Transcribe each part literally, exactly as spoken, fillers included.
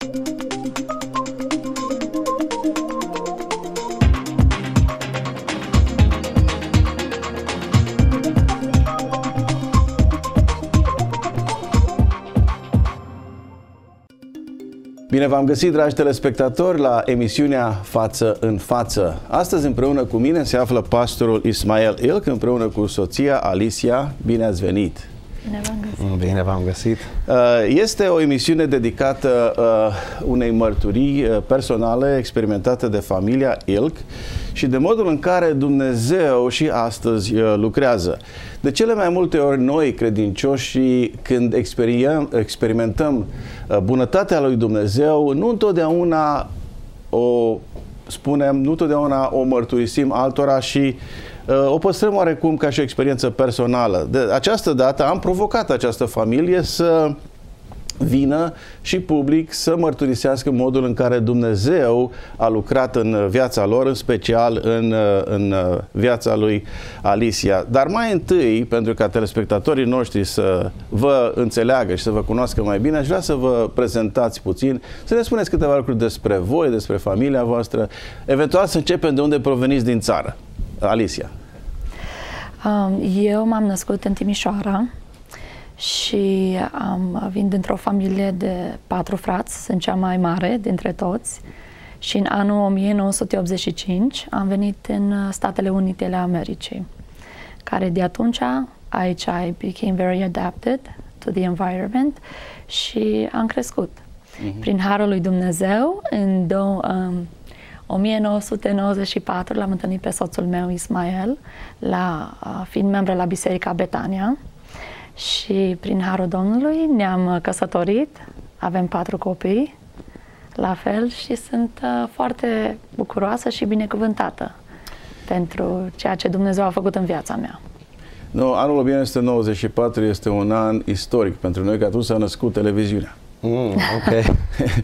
Bine v-am găsit, dragi telespectatori, la emisiunea Față în Față. Astăzi, împreună cu mine, se află pastorul Ismael Ilc, împreună cu soția Alicia. Bine ați venit! Bine v-am găsit! Bine v-am găsit! Este o emisiune dedicată unei mărturii personale experimentate de familia Ilc și de modul în care Dumnezeu și astăzi lucrează. De cele mai multe ori noi, credincioși, când experimentăm bunătatea lui Dumnezeu, nu întotdeauna o spunem, nu întotdeauna o mărturisim altora și uh, o păstrăm oarecum ca și o experiență personală. De această dată am provocat această familie să vină și public să mărturisească modul în care Dumnezeu a lucrat în viața lor, în special în, în viața lui Alicia. Dar mai întâi, pentru ca telespectatorii noștri să vă înțeleagă și să vă cunoască mai bine, aș vrea să vă prezentați puțin, să ne spuneți câteva lucruri despre voi, despre familia voastră, eventual să începem de unde proveniți din țară. Alicia. Eu m-am născut în Timișoara și am, vin dintr-o familie de patru frați, sunt cea mai mare dintre toți și în anul o mie nouă sute optzeci și cinci am venit în Statele Unite ale Americii, care de atunci aici I became very adapted to the environment și am crescut. Uh-huh. Prin harul lui Dumnezeu, în um, o mie nouă sute nouăzeci și patru l-am întâlnit pe soțul meu, Ismael, la, uh, fiind membru la Biserica Betania. Și prin harul Domnului ne-am căsătorit, avem patru copii, la fel, și sunt uh, foarte bucuroasă și binecuvântată pentru ceea ce Dumnezeu a făcut în viața mea. No, anul o mie nouă sute nouăzeci și patru este un an istoric pentru noi, că atunci s-a născut televiziunea. Mm, ok.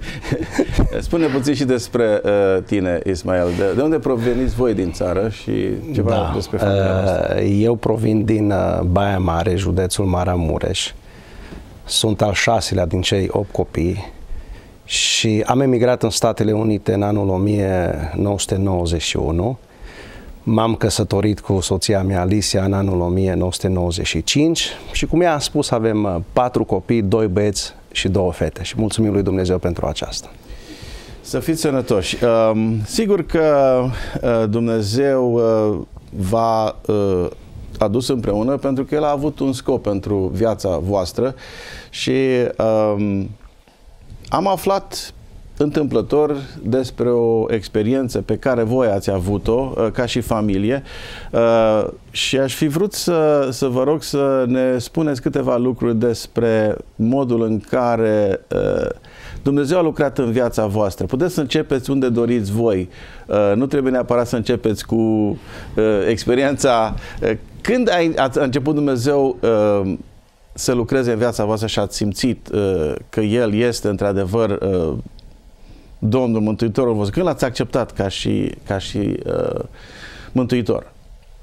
Spune puțin și despre uh, tine, Ismael. De, de unde proveniți voi din țară și ceva da. despre familia voastră? Eu provin din uh, Baia Mare, județul Maramureș. Sunt al șaselea din cei opt copii și am emigrat în Statele Unite în anul o mie nouă sute nouăzeci și unu. M-am căsătorit cu soția mea, Alicia, în anul o mie nouă sute nouăzeci și cinci și, cum ea a spus, avem uh, patru copii, doi băieți și două fete și mulțumim lui Dumnezeu pentru aceasta. Să fiți sănătoși. Uh, sigur că uh, Dumnezeu uh, v-a uh, adus împreună pentru că El a avut un scop pentru viața voastră și uh, am aflat întâmplător despre o experiență pe care voi ați avut-o uh, ca și familie uh, și aș fi vrut să, să vă rog să ne spuneți câteva lucruri despre modul în care uh, Dumnezeu a lucrat în viața voastră. Puteți să începeți unde doriți voi. Uh, nu trebuie neapărat să începeți cu uh, experiența. Uh, când a, a început Dumnezeu uh, să lucreze în viața voastră și ați simțit uh, că El este într-adevăr uh, Domnul Mântuitorul vostru? Când l-ați acceptat ca și, ca și uh, Mântuitor?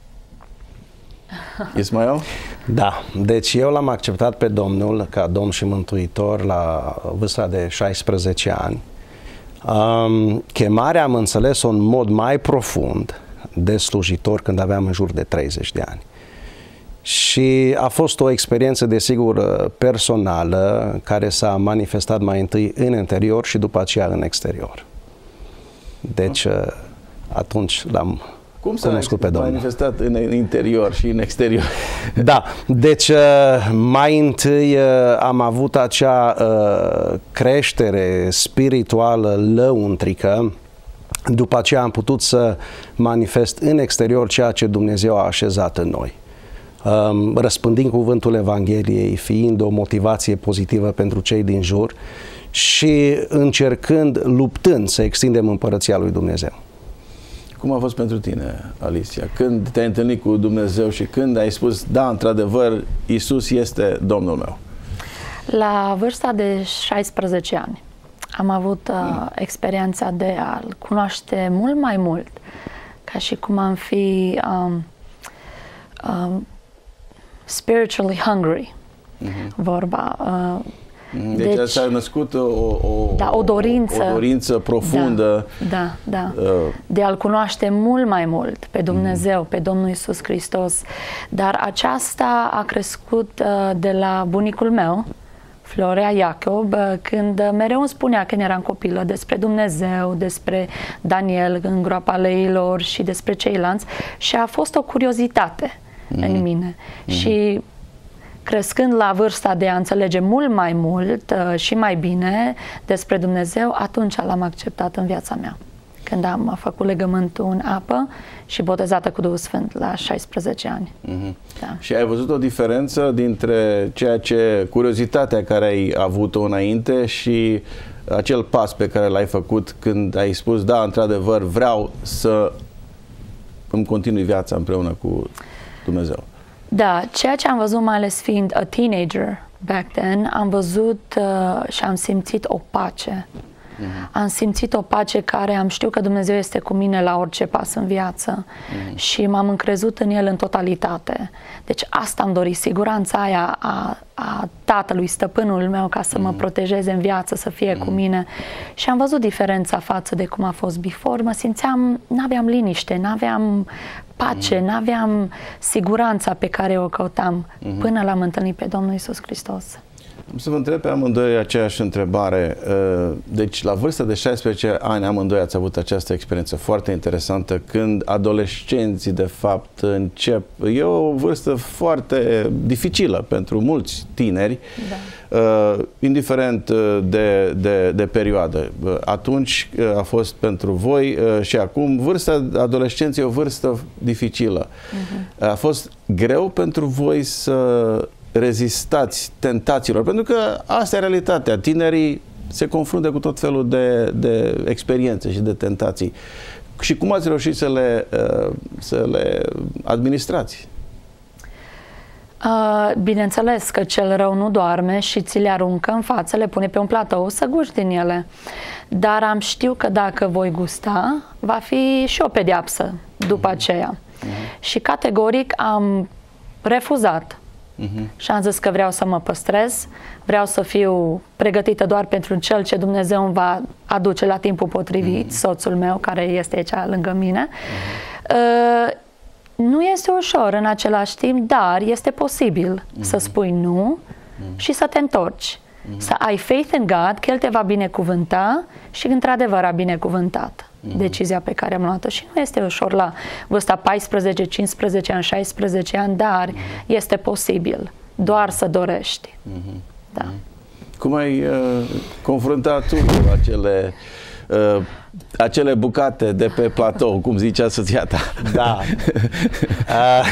Ismael? Da, deci eu l-am acceptat pe Domnul ca Domn și Mântuitor la vârsta de șaisprezece ani. Um, chemarea am înțeles-o în mod mai profund de slujitor când aveam în jur de treizeci de ani. Și a fost o experiență, desigur, personală, care s-a manifestat mai întâi în interior și după aceea în exterior. Deci, atunci l-am cunoscut pe Domnul. Manifestat în interior și în exterior? Da, deci mai întâi am avut acea creștere spirituală lăuntrică. După aceea am putut să manifest în exterior ceea ce Dumnezeu a așezat în noi. Răspândind cuvântul Evangheliei, fiind o motivație pozitivă pentru cei din jur și încercând, luptând să extindem împărăția lui Dumnezeu. Cum a fost pentru tine, Alicia? Când te-ai întâlnit cu Dumnezeu și când ai spus, da, într-adevăr, Iisus este Domnul meu? La vârsta de șaisprezece ani am avut uh, experiența de a-L cunoaște mult mai mult, ca și cum am fi um, um, spiritually hungry, uh-huh. vorba. Uh, Deci, deci asta a născut o, o, da, o, dorință, o, o dorință profundă. Da, da, da. Uh, de a-L cunoaște mult mai mult pe Dumnezeu, pe Domnul Iisus Hristos. Dar aceasta a crescut uh, de la bunicul meu, Florea Iacob, când mereu îmi spunea când eram copilă despre Dumnezeu, despre Daniel în groapa leilor și despre ceilalți, și a fost o curiozitate mm. în mine. Mm. Și crescând la vârsta de a înțelege mult mai mult uh, și mai bine despre Dumnezeu, atunci l-am acceptat în viața mea. Când am făcut legământul în apă și botezată cu Duhul Sfânt la șaisprezece ani. Mm-hmm. Da. Și ai văzut o diferență dintre ceea ce, curiozitatea care ai avut-o înainte și acel pas pe care l-ai făcut când ai spus, da, într-adevăr, vreau să îmi continui viața împreună cu Dumnezeu? Da, ceea ce am văzut, mai ales fiind a teenager back then, am văzut uh, și am simțit o pace. Mm-hmm. Am simțit o pace care am știut că Dumnezeu este cu mine la orice pas în viață. Mm-hmm. Și m-am încrezut în El în totalitate. Deci asta am dorit, siguranța aia a, a Tatălui, stăpânul meu, ca să mm-hmm. mă protejeze în viață, să fie mm-hmm. cu mine. Și am văzut diferența față de cum a fost before. Mă simțeam, n-aveam liniște, n-aveam pace, mm-hmm. n-aveam siguranța pe care o căutam mm-hmm. până l-am întâlnit pe Domnul Iisus Hristos. Am să vă întreb pe amândoi aceeași întrebare. Deci, la vârsta de șaisprezece ani, amândoi ați avut această experiență foarte interesantă, când adolescenții, de fapt, încep. E o vârstă foarte dificilă pentru mulți tineri, da. indiferent de, de, de perioadă. Atunci a fost pentru voi și acum vârsta adolescenței e o vârstă dificilă. Uh-huh. A fost greu pentru voi să rezistați tentațiilor, pentru că asta e realitatea. Tinerii se confruntă cu tot felul de, de experiențe și de tentații. Și cum ați reușit să le, să le administrați? Uh, bineînțeles că cel rău nu doarme și ți le aruncă în față, le pune pe un platou să guși din ele. Dar am știut că dacă voi gusta, va fi și o pedeapsă după aceea. Uh-huh. Și categoric am refuzat. Uh-huh. Și am zis că vreau să mă păstrez, vreau să fiu pregătită doar pentru cel ce Dumnezeu îmi va aduce la timpul potrivit, uh-huh. soțul meu care este aici lângă mine. Uh-huh. uh, nu este ușor în același timp, dar este posibil uh-huh. să spui nu uh-huh. și să te întorci. Uh-huh. Să ai faith in God, că El te va binecuvânta și într-adevăr a binecuvântat. Uh-huh. Decizia pe care am luat-o și nu este ușor la vârsta paisprezece, cincisprezece ani, șaisprezece ani, dar uh-huh. este posibil, doar să dorești. Uh-huh. Da. Cum ai uh, confruntat tu cu acele, uh, acele bucate de pe platou, cum zicea soția ta? Da. uh,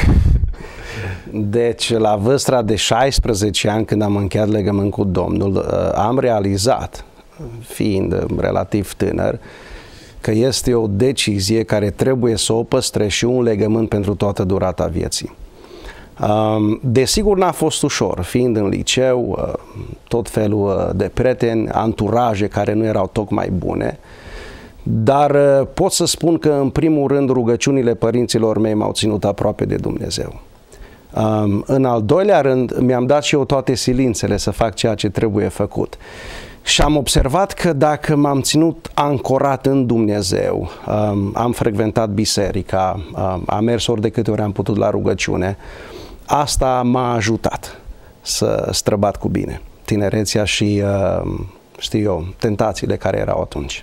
deci, la vârsta de șaisprezece ani, când am încheiat legământ cu Domnul, uh, am realizat, fiind relativ tânăr, că este o decizie care trebuie să o păstrezi și un legământ pentru toată durata vieții. Desigur, n-a fost ușor, fiind în liceu, tot felul de prieteni, anturaje care nu erau tocmai bune, dar pot să spun că, în primul rând, rugăciunile părinților mei m-au ținut aproape de Dumnezeu. În al doilea rând, mi-am dat și eu toate silințele să fac ceea ce trebuie făcut. Și am observat că dacă m-am ținut ancorat în Dumnezeu, um, am frecventat biserica, um, am mers ori de câte ori am putut la rugăciune, asta m-a ajutat să străbat cu bine tinerețea și, um, știu eu, tentațiile care erau atunci.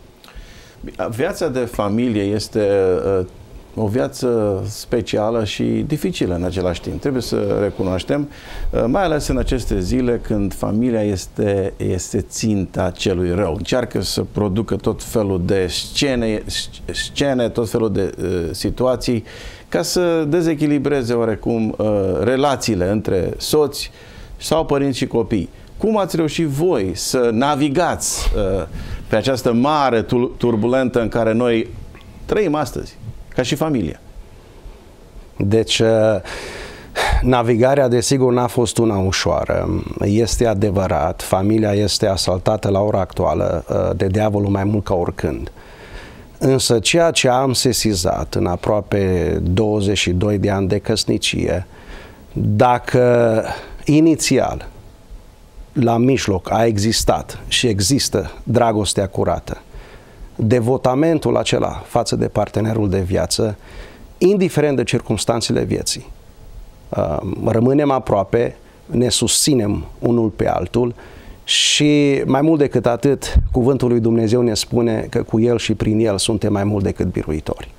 Viața de familie este uh, o viață specială și dificilă în același timp. Trebuie să recunoaștem, mai ales în aceste zile când familia este, este ținta celui rău. Încearcă să producă tot felul de scene, scene tot felul de uh, situații ca să dezechilibreze oarecum uh, relațiile între soți sau părinți și copii. Cum ați reușit voi să navigați uh, pe această mare turbulentă în care noi trăim astăzi, ca și familie? Deci, navigarea, desigur, n-a fost una ușoară. Este adevărat, familia este asaltată la ora actuală de diavolul mai mult ca oricând. Însă ceea ce am sesizat în aproape douăzeci și doi de ani de căsnicie, dacă inițial la mijloc a existat și există dragostea curată, devotamentul acela față de partenerul de viață, indiferent de circumstanțele vieții, rămânem aproape, ne susținem unul pe altul și mai mult decât atât, cuvântul lui Dumnezeu ne spune că cu El și prin El suntem mai mult decât biruitori.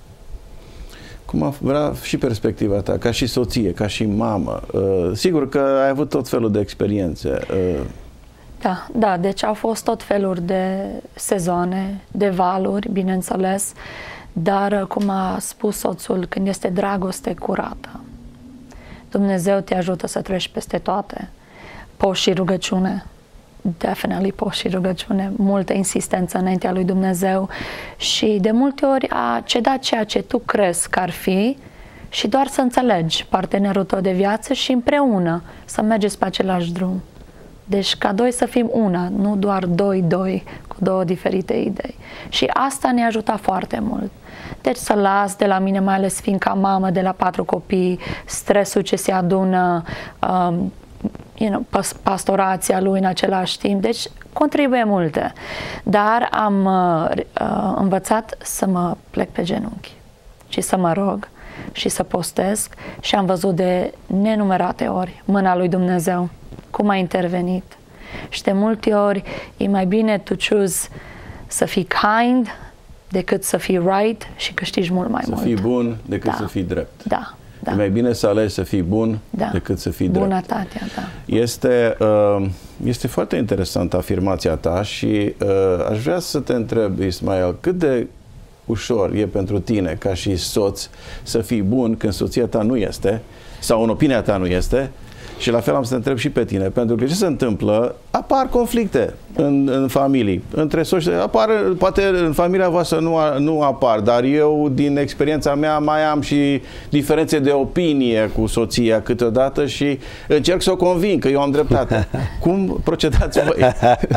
Cum a vrea și perspectiva ta, ca și soție, ca și mamă? Uh, sigur că ai avut tot felul de experiențe. Uh. Da, da, deci au fost tot felul de sezoane, de valuri, bineînțeles, dar cum a spus soțul, când este dragoste curată, Dumnezeu te ajută să treci peste toate. Poți și rugăciune, definitely poți și rugăciune, multă insistență înaintea lui Dumnezeu și de multe ori a cedat ceea ce tu crezi că ar fi și doar să înțelegi partenerul tău de viață și împreună să mergeți pe același drum. Deci ca doi să fim una, nu doar doi, doi, cu două diferite idei. Și asta ne ajuta foarte mult. Deci să las de la mine, mai ales fiind ca mamă de la patru copii, stresul ce se adună, um, you know, pastorația lui în același timp, deci contribuie multe. Dar am uh, învățat să mă plec pe genunchi și să mă rog și să postesc și am văzut de nenumărate ori mâna lui Dumnezeu, cum a intervenit. Și de multe ori e mai bine tu choose să fii kind decât să fii right și câștigi mult mai să mult. Să fii bun decât da. să fii drept. Da. Da. E mai bine să alegi să fii bun da. decât să fii drept. Bunătatea, da. Este, uh, este foarte interesantă afirmația ta și uh, aș vrea să te întreb, Ismael, cât de ușor e pentru tine, ca și soț, să fii bun când soția ta nu este, sau în opinia ta nu este, și la fel am să te întreb și pe tine, pentru că ce se întâmplă? Apar conflicte în, în familii, între soți, apar, poate în familia voastră nu, nu apar, dar eu, din experiența mea, mai am și diferențe de opinie cu soția câteodată și încerc să o conving că eu am dreptate. Cum procedați voi?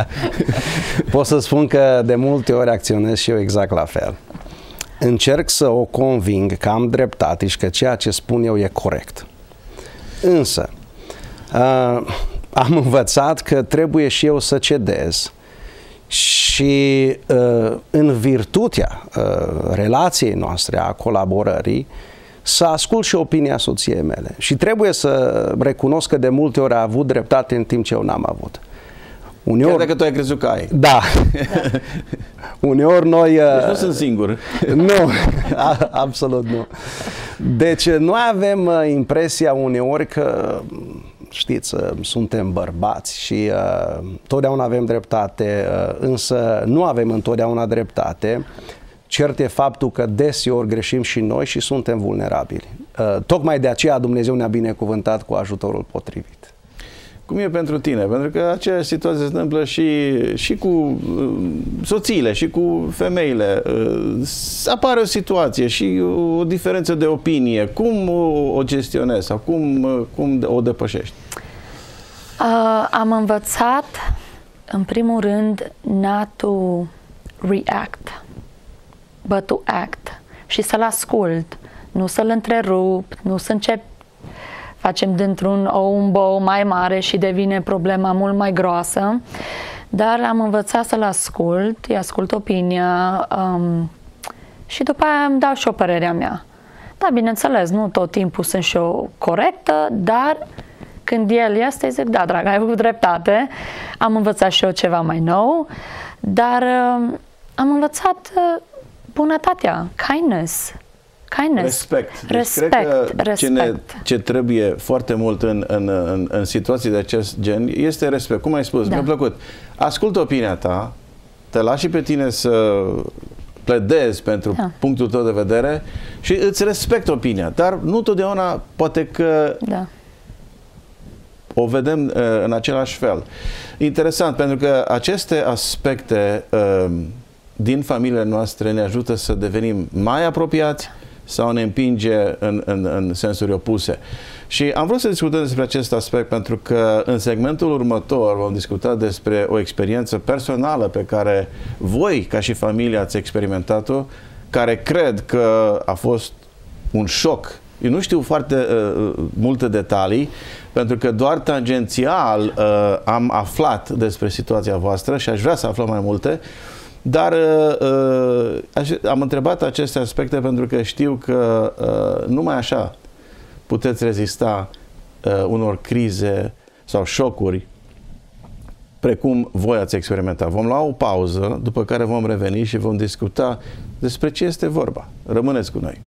Pot să spun că de multe ori acționez și eu exact la fel. Încerc să o conving că am dreptate și că ceea ce spun eu e corect. Însă, Uh, am învățat că trebuie și eu să cedez și uh, în virtutea uh, relației noastre, a colaborării, să ascult și opinia soției mele. Și trebuie să recunosc că de multe ori a avut dreptate în timp ce eu n-am avut. Uneori, chiar dacă tu ai crezut că ai. Da. Uneori noi... Deci nu sunt singur. Nu, a, absolut nu. Deci noi avem impresia uneori că, știți, suntem bărbați și uh, totdeauna avem dreptate, uh, însă nu avem întotdeauna dreptate. Cert e faptul că deseori greșim și noi și suntem vulnerabili. Uh, tocmai de aceea Dumnezeu ne-a binecuvântat cu ajutorul potrivit. Cum e pentru tine? Pentru că aceeași situație se întâmplă și, și cu uh, soțiile, și cu femeile. Uh, apare o situație și o diferență de opinie. Cum o, o gestionezi sau cum, uh, cum o depășești? Uh, am învățat, în primul rând, not to react, but to act. Și să-l ascult, nu să-l întrerup, nu să încep facem dintr-un ou un bou mai mare și devine problema mult mai groasă, dar am învățat să-l ascult, îi ascult opinia um, și după aia îmi dau și o părerea mea. Da, bineînțeles, nu tot timpul sunt și eu corectă, dar când el este, zic, da, dragă, ai avut dreptate, am învățat și eu ceva mai nou, dar um, am învățat uh, bunătatea, kindness, Kindness. Respect. Deci respect. Cred că respect. Ce, ne, ce trebuie foarte mult în, în, în, în situații de acest gen este respect. Cum ai spus, da. Mi-a plăcut. Ascultă opinia ta, te lași și pe tine să pledezi pentru da. punctul tău de vedere și îți respect opinia. Dar nu totdeauna poate că da. o vedem uh, în același fel. Interesant, pentru că aceste aspecte uh, din familiile noastre ne ajută să devenim mai apropiați sau ne împinge în, în, în sensuri opuse. Și am vrut să discutăm despre acest aspect pentru că în segmentul următor vom discuta despre o experiență personală pe care voi, ca și familie, ați experimentat-o, care cred că a fost un șoc Eu nu știu foarte uh, multe detalii, pentru că doar tangențial uh, am aflat despre situația voastră și aș vrea să aflăm mai multe, dar uh, aș, am întrebat aceste aspecte pentru că știu că uh, numai așa puteți rezista uh, unor crize sau șocuri precum voi ați experimentat. Vom lua o pauză, după care vom reveni și vom discuta despre ce este vorba. Rămâneți cu noi!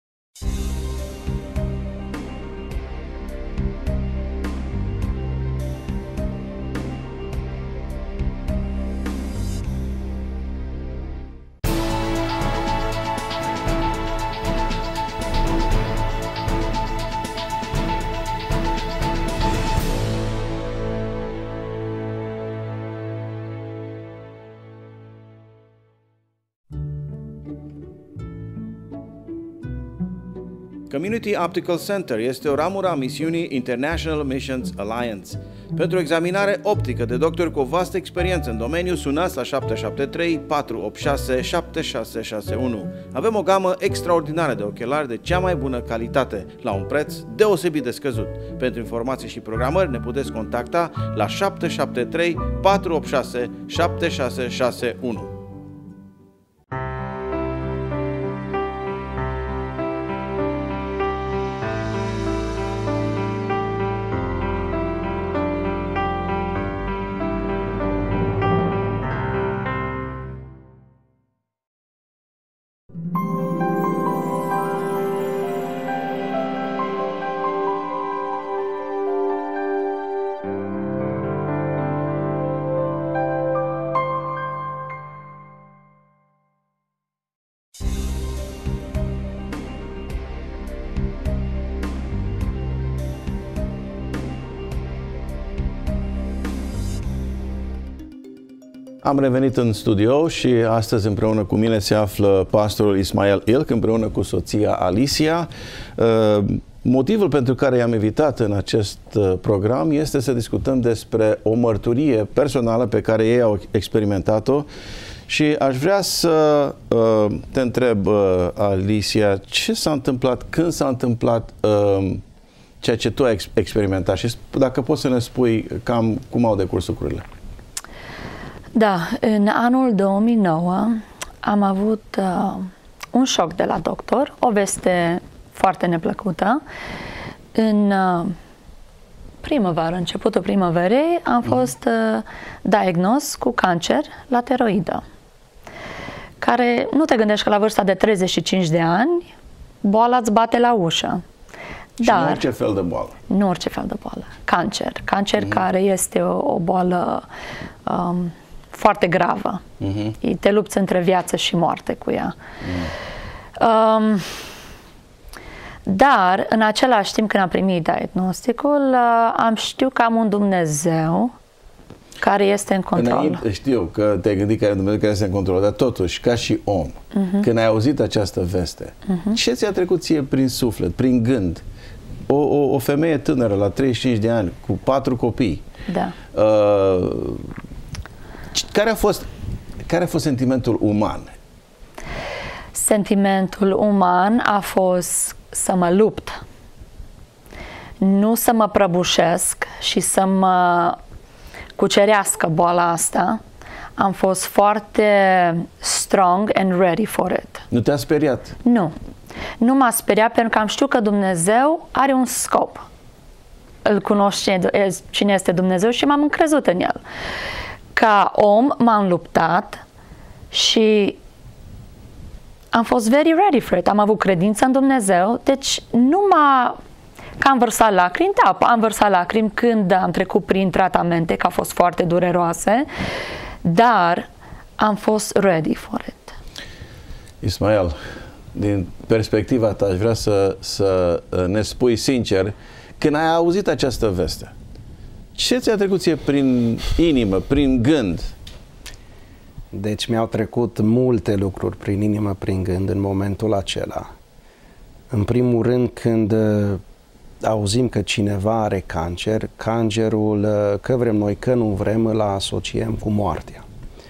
Community Optical Center este o ramură a misiunii International Missions Alliance. Pentru examinare optică de doctori cu o vastă experiență în domeniu, sunați la șapte șapte trei, patru opt șase, șapte șase șase unu. Avem o gamă extraordinară de ochelari de cea mai bună calitate, la un preț deosebit de scăzut. Pentru informații și programări ne puteți contacta la șapte șapte trei, patru opt șase, șapte șase șase unu. Am revenit în studio și astăzi împreună cu mine se află pastorul Ismael Ilk împreună cu soția Alicia. Motivul pentru care i-am invitat în acest program este să discutăm despre o mărturie personală pe care ei au experimentat-o și aș vrea să te întreb, Alicia, ce s-a întâmplat, când s-a întâmplat ceea ce tu ai experimentat și dacă poți să ne spui cam cum au decurs lucrurile. Da, în anul două mii nouă am avut uh, un șoc de la doctor, o veste foarte neplăcută. În uh, primăvară, începutul primăverii, am fost uh, diagnos cu cancer la tiroidă, care nu te gândești că la vârsta de treizeci și cinci de ani boala îți bate la ușă. Și Dar, nu orice fel de boală. Nu orice fel de boală. Cancer. Cancer mm-hmm. care este o, o boală um, foarte gravă. Mm-hmm. Te lupți între viață și moarte cu ea. Mm. Um, dar, în același timp, când am primit diagnosticul, uh, am știut că am un Dumnezeu care este în control. Înainte, știu că te-ai gândit că ai un Dumnezeu care este în control, dar totuși, ca și om, mm-hmm. când ai auzit această veste, mm-hmm. ce ți-a trecut ție prin suflet, prin gând? O, o, o femeie tânără, la treizeci și cinci de ani, cu patru copii. Da. Uh, Care a fost, care a fost sentimentul uman? Sentimentul uman a fost să mă lupt, nu să mă prăbușesc și să mă cucerească boala asta. Am fost foarte strong and ready for it. Nu te-a speriat? Nu. Nu m-a speriat pentru că am știut că Dumnezeu are un scop. Îl cunosc cine este Dumnezeu și m-am încrezut în El. Ca om m-am luptat și am fost very ready for it. Am avut credință în Dumnezeu, deci nu m-a... Că am vărsat lacrimi, da, am vărsat lacrimi când am trecut prin tratamente, că au fost foarte dureroase, dar am fost ready for it. Ismael, din perspectiva ta, aș vrea să, să ne spui sincer, când ai auzit această veste, ce ți-a trecut ție prin inimă, prin gând? Deci mi-au trecut multe lucruri prin inimă, prin gând în momentul acela. În primul rând, când uh, auzim că cineva are cancer, cancerul, uh, că vrem noi, că nu vrem, îl asociem cu moartea.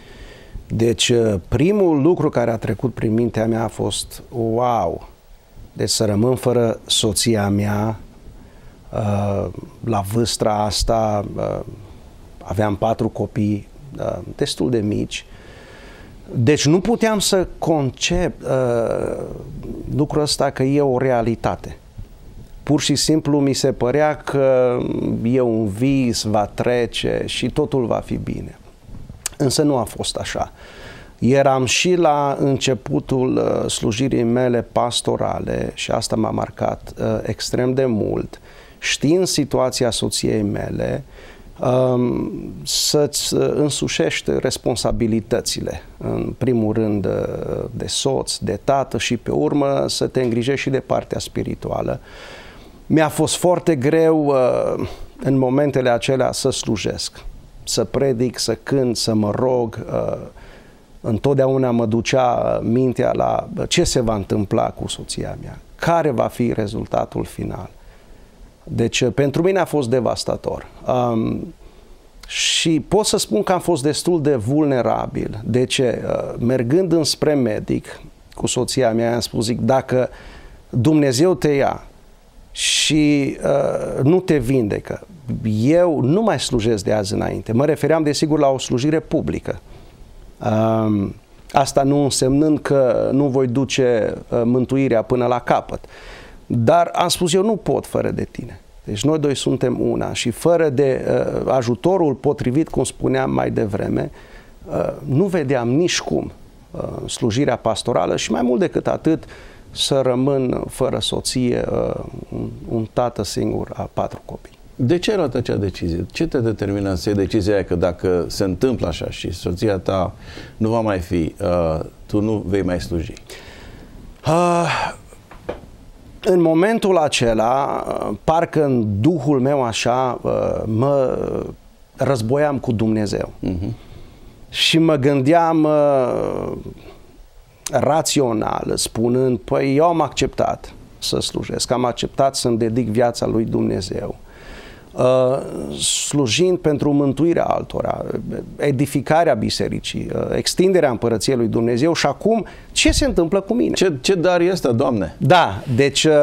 Deci uh, primul lucru care a trecut prin mintea mea a fost, wow, Deci să rămân fără soția mea uh, la vârsta asta, uh, aveam patru copii uh, destul de mici, deci nu puteam să concep uh, lucrul ăsta că e o realitate. Pur și simplu mi se părea că e un vis, va trece și totul va fi bine. Însă nu a fost așa. Eram și la începutul uh, slujirii mele pastorale și asta m-a marcat uh, extrem de mult, știind situația soției mele, um, să-ți însușești responsabilitățile, în primul rând de soț, de tată și pe urmă să te îngrijești și de partea spirituală. Mi-a fost foarte greu uh, în momentele acelea să slujesc, să predic, să cânt, să mă rog. Uh, întotdeauna mă ducea mintea la ce se va întâmpla cu soția mea, care va fi rezultatul final. Deci pentru mine a fost devastator. Um, și pot să spun că am fost destul de vulnerabil. De ce? Uh, mergând înspre medic cu soția mea, am spus, zic, dacă Dumnezeu te ia și uh, nu te vindecă, eu nu mai slujesc de azi înainte. Mă refeream desigur la o slujire publică. Uh, asta nu însemnând că nu voi duce uh, mântuirea până la capăt. Dar am spus, eu nu pot fără de tine. Deci noi doi suntem una și fără de uh, ajutorul potrivit, cum spuneam mai devreme, uh, nu vedeam nici cum uh, slujirea pastorală și mai mult decât atât să rămân fără soție, uh, un, un tată singur a patru copii. De ce ai luat acea decizie? Ce te determină să iei decizia aia că dacă se întâmplă așa și soția ta nu va mai fi, uh, tu nu vei mai sluji? Uh, în momentul acela, parcă în duhul meu așa, uh, mă războiam cu Dumnezeu. Uh-huh. Și mă gândeam uh, rațional, spunând, păi eu am acceptat să slujesc, am acceptat să-mi dedic viața lui Dumnezeu, uh, slujind pentru mântuirea altora, edificarea bisericii, uh, extinderea împărăției lui Dumnezeu și acum ce se întâmplă cu mine? Ce, ce dar e ăsta, Doamne? Da, deci uh,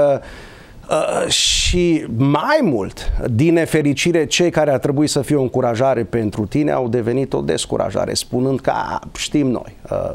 uh, și mai mult, din nefericire, cei care ar trebui să fie o încurajare pentru tine au devenit o descurajare, spunând că a, știm noi, uh,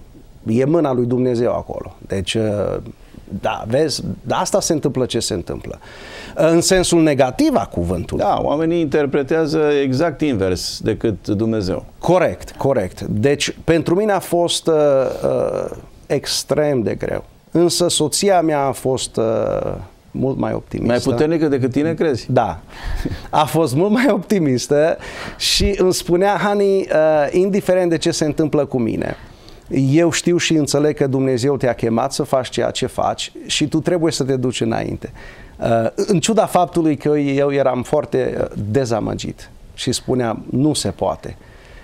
e mâna lui Dumnezeu acolo. Deci, uh, da, vezi, de asta se întâmplă ce se întâmplă. În sensul negativ a cuvântului. Da, oamenii interpretează exact invers decât Dumnezeu. Corect, corect. Deci, pentru mine a fost uh, uh, extrem de greu. Însă soția mea a fost uh, mult mai optimistă. Mai puternică decât tine, crezi? Da. A fost mult mai optimistă și îmi spunea, Hani, uh, indiferent de ce se întâmplă cu mine, eu știu și înțeleg că Dumnezeu te-a chemat să faci ceea ce faci și tu trebuie să te duci înainte. Uh, în ciuda faptului că eu eram foarte dezamăgit și spuneam, nu se poate.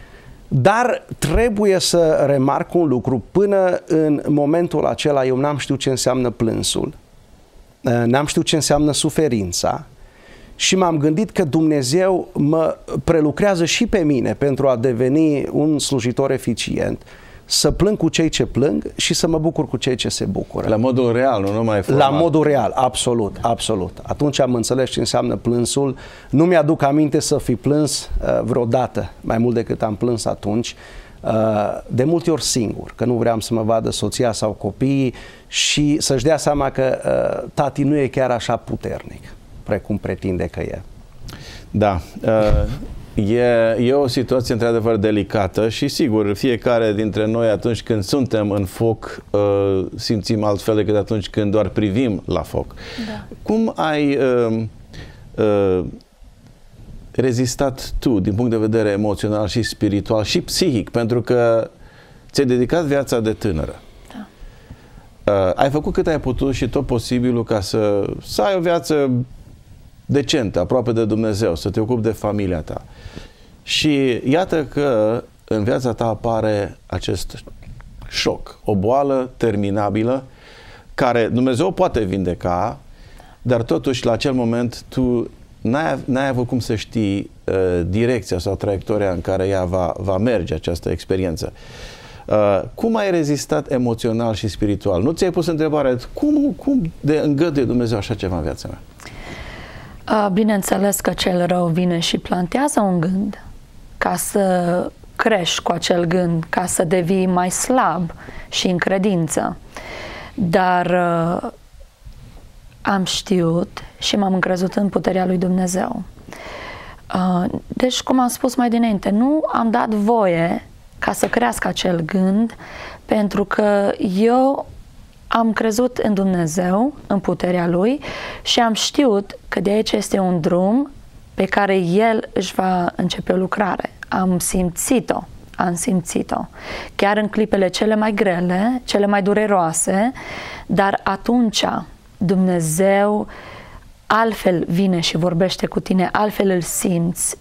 Dar trebuie să remarc un lucru, până în momentul acela eu n-am știut ce înseamnă plânsul, uh, n-am știut ce înseamnă suferința și m-am gândit că Dumnezeu mă prelucrează și pe mine pentru a deveni un slujitor eficient, să plâng cu cei ce plâng și să mă bucur cu cei ce se bucură. La modul real, nu numai formal. La modul real, absolut, absolut. Atunci am înțeles ce înseamnă plânsul. Nu mi-aduc aminte să fi plâns uh, vreodată, mai mult decât am plâns atunci, uh, de multe ori singur, că nu vreau să mă vadă soția sau copiii și să-și dea seama că uh, tati nu e chiar așa puternic, precum pretinde că e. Da. Uh... E, e o situație într-adevăr delicată și sigur, fiecare dintre noi atunci când suntem în foc uh, simțim altfel decât atunci când doar privim la foc. Da. Cum ai uh, uh, rezistat tu din punct de vedere emoțional și spiritual și psihic? Pentru că ți-ai dedicat viața de tânără. Da. Uh, ai făcut cât ai putut și tot posibilul ca să, să ai o viață decentă, aproape de Dumnezeu, să te ocupi de familia ta. Și iată că în viața ta apare acest șoc, o boală terminabilă care Dumnezeu poate vindeca, dar totuși la acel moment tu n-ai, n-ai avut cum să știi uh, direcția sau traiectoria în care ea va, va merge această experiență. Uh, cum ai rezistat emoțional și spiritual? Nu ți-ai pus întrebarea, cum, cum de îngăduie Dumnezeu așa ceva în viața mea? Uh, bineînțeles că cel rău vine și plantează un gând ca să crești cu acel gând, ca să devii mai slab și în credință. Dar uh, am știut și m-am încrezut în puterea lui Dumnezeu. Uh, deci, cum am spus mai dinainte, nu am dat voie ca să crească acel gând, pentru că eu am crezut în Dumnezeu, în puterea Lui și am știut că de aici este un drum pe care El își va începe o lucrare. Am simțit-o, am simțit-o. Chiar în clipele cele mai grele, cele mai dureroase, dar atunci Dumnezeu altfel vine și vorbește cu tine, altfel îl simți.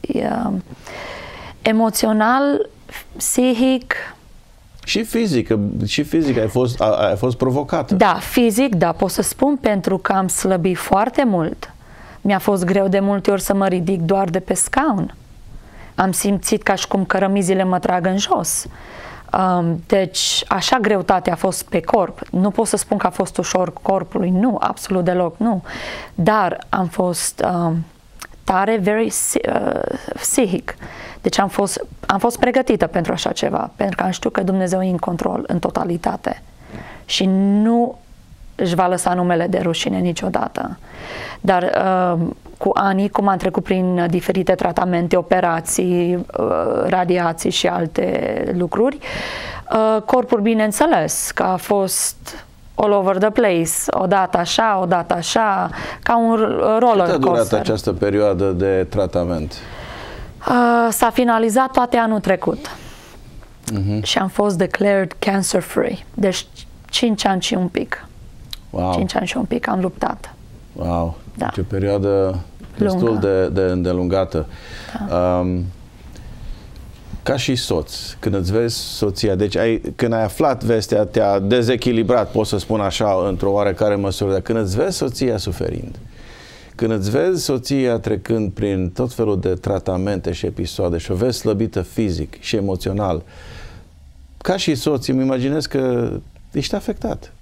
Emoțional, psihic. Și fizic, și fizic ai fost, ai fost provocată. Da, fizic, da, pot să spun, pentru că am slăbit foarte mult. Mi-a fost greu de multe ori să mă ridic doar de pe scaun. Am simțit ca și cum cărămizile mă trag în jos. Um, deci, așa greutatea a fost pe corp. Nu pot să spun că a fost ușor corpului, nu, absolut deloc, nu. Dar am fost um, tare, very uh, psihic. Deci am fost, am fost pregătită pentru așa ceva, pentru că am știut că Dumnezeu e în control în totalitate și nu își va lăsa numele de rușine niciodată. Dar uh, cu anii, cum am trecut prin diferite tratamente, operații, uh, radiații și alte lucruri, uh, corpul, bineînțeles, că a fost all over the place, odată așa, odată așa, ca un roller coaster. Cât a durat această perioadă de tratament? Uh, s-a finalizat toate anul trecut uh-huh. și am fost declared cancer free. Deci cinci ani și un pic. Wow. cinci ani și un pic am luptat. Wow. Da. Deci o perioadă destul de, de îndelungată. Da. Um, ca și soț, când îți vezi soția, deci ai, când ai aflat vestea, te-a dezechilibrat, pot să spun așa, într-o oarecare măsură, dar când îți vezi soția suferind, când îți vezi soția trecând prin tot felul de tratamente și episoade și o vezi slăbită fizic și emoțional, ca și soț, îmi imaginez că ești afectat.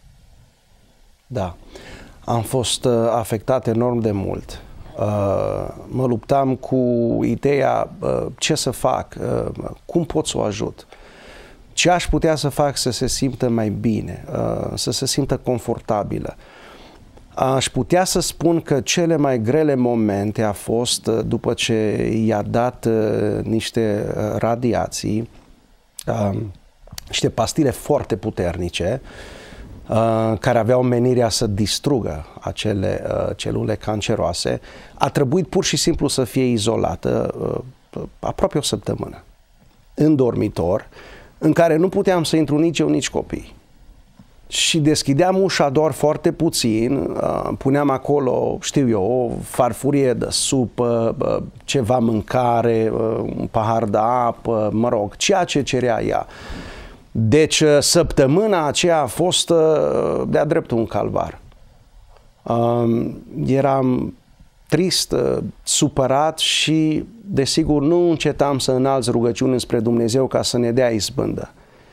Da. Am fost uh, afectat enorm de mult. Uh, mă luptam cu ideea uh, ce să fac, uh, cum pot să o ajut, ce aș putea să fac să se simtă mai bine, uh, să se simtă confortabilă. Aș putea să spun că cele mai grele momente a fost uh, după ce i-a dat uh, niște radiații, uh, niște pastile foarte puternice, Uh, care aveau menirea să distrugă acele uh, celule canceroase, a trebuit pur și simplu să fie izolată uh, aproape o săptămână în dormitor, în care nu puteam să intru nici eu, nici copii. Și deschideam ușa doar foarte puțin, uh, puneam acolo, știu eu, o farfurie de supă, uh, ceva mâncare, uh, un pahar de apă, mă rog, ceea ce cerea ea. Deci săptămâna aceea a fost de-a dreptul un calvar. Eram trist, supărat și, desigur, nu încetam să înalț rugăciuni spre Dumnezeu ca să ne dea izbândă.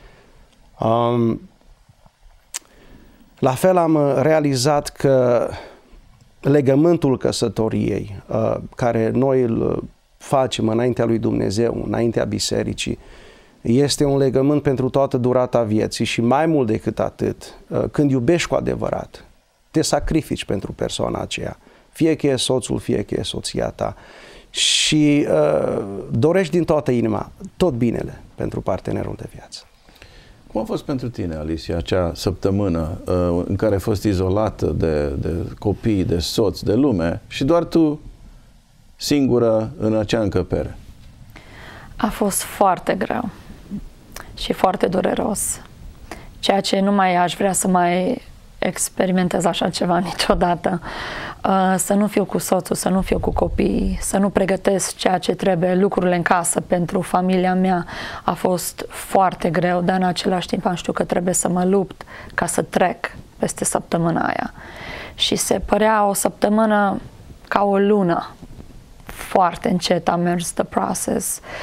La fel am realizat că legământul căsătoriei, care noi îl facem înaintea lui Dumnezeu, înaintea bisericii, este un legământ pentru toată durata vieții și mai mult decât atât, când iubești cu adevărat, te sacrifici pentru persoana aceea, fie că e soțul, fie că e soția ta și uh, dorești din toată inima tot binele pentru partenerul de viață. Cum a fost pentru tine, Alicia, acea săptămână uh, în care ai fost izolată de, de copii, de soț, de lume și doar tu singură în acea încăpere? A fost foarte greu și foarte dureros, ceea ce nu mai aș vrea să mai experimentez așa ceva niciodată. Uh, să nu fiu cu soțul, să nu fiu cu copiii, să nu pregătesc ceea ce trebuie, lucrurile în casă pentru familia mea. A fost foarte greu, dar în același timp am știut că trebuie să mă lupt ca să trec peste săptămâna aia. Și se părea o săptămână ca o lună. Foarte încet am mers the process.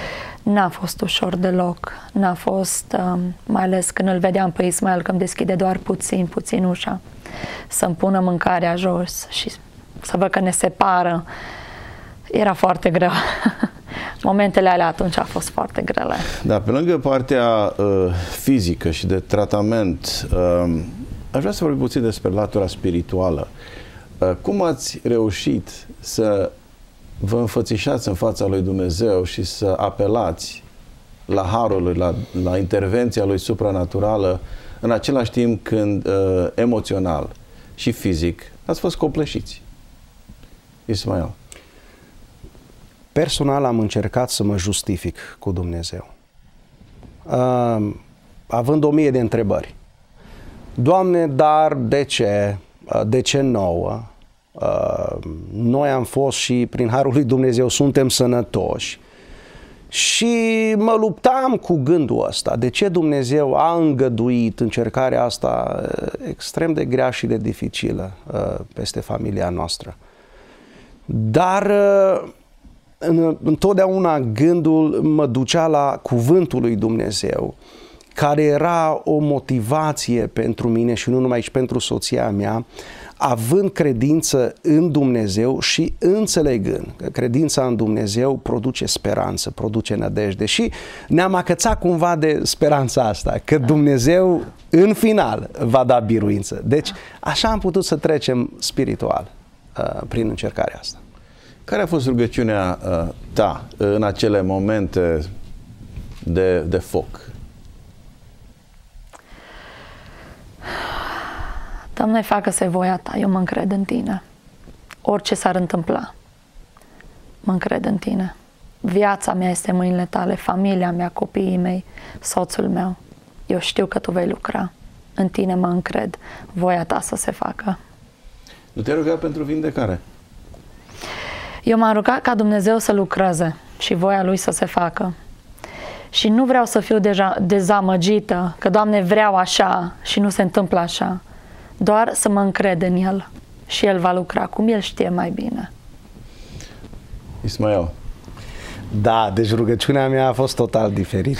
N-a fost ușor deloc, n-a fost, um, mai ales când îl vedeam pe Ismael că îmi deschide doar puțin, puțin ușa, să-mi pună mâncarea jos și să văd că ne separă. Era foarte greu. Momentele alea atunci au fost foarte grele. Da, pe lângă partea uh, fizică și de tratament, uh, aș vrea să vorbim puțin despre latura spirituală. Uh, cum ați reușit să vă înfățișați în fața lui Dumnezeu și să apelați la harul lui, la, la intervenția lui supranaturală, în același timp când uh, emoțional și fizic ați fost copleșiți? Ismael. Personal am încercat să mă justific cu Dumnezeu, uh, având o mie de întrebări. Doamne, dar de ce? De ce nouă? Uh, noi am fost și prin harul lui Dumnezeu suntem sănătoși. Și mă luptam cu gândul ăsta. De ce Dumnezeu a îngăduit încercarea asta extrem de grea și de dificilă uh, peste familia noastră? Dar uh, întotdeauna gândul mă ducea la cuvântul lui Dumnezeu, care era o motivație pentru mine și nu numai și pentru soția mea, având credință în Dumnezeu și înțelegând că credința în Dumnezeu produce speranță, produce nădejde și ne-am acățat cumva de speranța asta, că Dumnezeu în final va da biruință. Deci așa am putut să trecem spiritual uh, prin încercarea asta. Care a fost rugăciunea uh, ta în acele momente de, de foc? Doamne, facă-se voia ta, eu mă încred în tine. Orice s-ar întâmpla, mă încred în tine. Viața mea este în mâinile tale, familia mea, copiii mei, soțul meu. Eu știu că tu vei lucra. În tine mă încred. Voia ta să se facă. Nu te-ai rugat pentru vindecare? Eu m-am rugat ca Dumnezeu să lucreze și voia Lui să se facă. Și nu vreau să fiu deja dezamăgită că, Doamne, vreau așa și nu se întâmplă așa. Doar să mă încred în El și El va lucra cum El știe mai bine. Ismael. Da, deci rugăciunea mea a fost total diferită.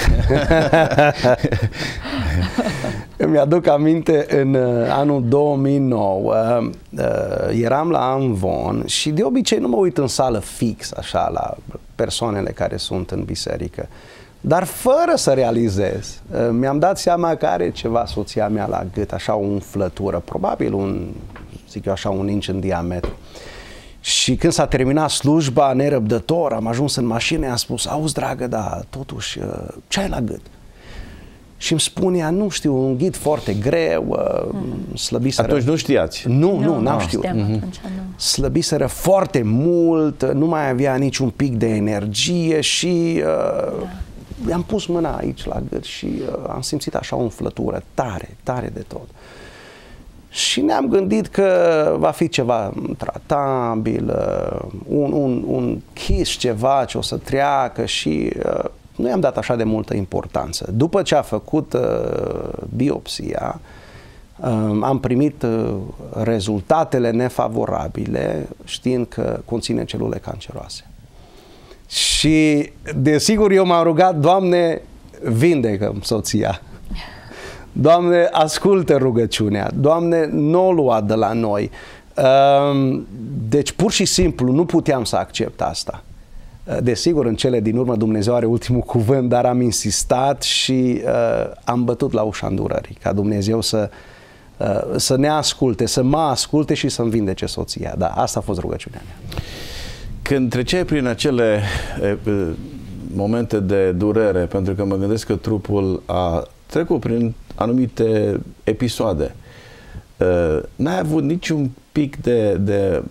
Îmi aduc aminte, în anul două mii nouă eram la Amvon și de obicei nu mă uit în sală fix așa la persoanele care sunt în biserică. Dar fără să realizez, mi-am dat seama că are ceva soția mea la gât, așa o umflătură, probabil un, zic eu așa, un inch în diametru. Și când s-a terminat slujba, nerăbdător, am ajuns în mașină, i-am spus, auzi, dragă, da, totuși, ce ai la gât? Și îmi spunea, nu știu, un ghid foarte greu, mm. slăbiseră... Atunci nu știați? Nu, nu, n-am știut. Mm-hmm. Slăbiseră foarte mult, nu mai avea niciun pic de energie și... Uh, da. I-am pus mâna aici la gât și uh, am simțit așa o umflătură tare, tare de tot. Și ne-am gândit că va fi ceva tratabil, uh, un, un, un kiss, ceva ce o să treacă și uh, nu i-am dat așa de multă importanță. După ce a făcut uh, biopsia, uh, am primit uh, rezultatele nefavorabile, știind că conține celule canceroase. Și desigur eu m-am rugat, Doamne, vindecă soția. Doamne, ascultă rugăciunea. Doamne, nu o lua de la noi. Deci pur și simplu nu puteam să accept asta. Desigur, în cele din urmă Dumnezeu are ultimul cuvânt, dar am insistat și am bătut la ușa îndurării, ca Dumnezeu să, să ne asculte, să mă asculte și să-mi vindece soția. Da, asta a fost rugăciunea mea. Când treceai prin acele e, momente de durere, pentru că mă gândesc că trupul a trecut prin anumite episoade, n-ai avut niciun pic de, de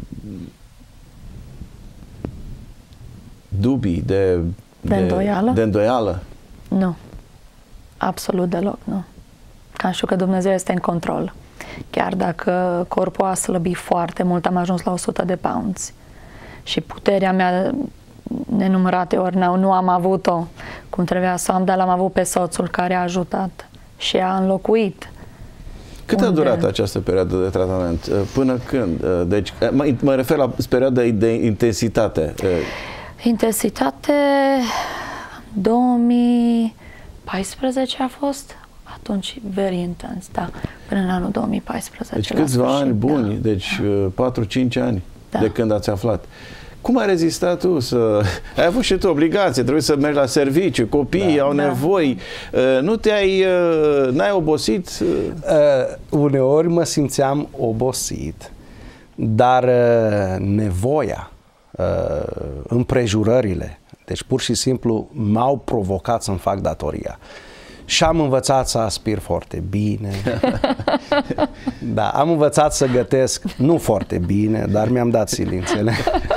dubii, de, de, îndoială? de îndoială? Nu. Absolut deloc, nu. Că știu că Dumnezeu este în control. Chiar dacă corpul a slăbit foarte mult, am ajuns la o sută de pounds. Și puterea mea nenumărate ori nu, nu am avut-o cum trebuia să am, dar l-am avut pe soțul care a ajutat și a înlocuit. Cât unde... a durat această perioadă de tratament? Până când? Deci, mă, mă refer la perioada de intensitate. Intensitate două mii paisprezece a fost, atunci very intense, da, până în anul două mii paisprezece. Deci câțiva sfârșit, ani buni, da. deci patru cinci ani Da. de când ați aflat. Cum ai rezistat tu să... Ai avut și tu obligație, trebuie să mergi la serviciu, copiii Da. au Da. nevoi, nu te-ai... n-ai obosit? Uh, uneori mă simțeam obosit, dar uh, nevoia, uh, împrejurările, deci pur și simplu m-au provocat să-mi fac datoria. Și am învățat să aspir foarte bine. Da, am învățat să gătesc nu foarte bine, dar mi-am dat silințele.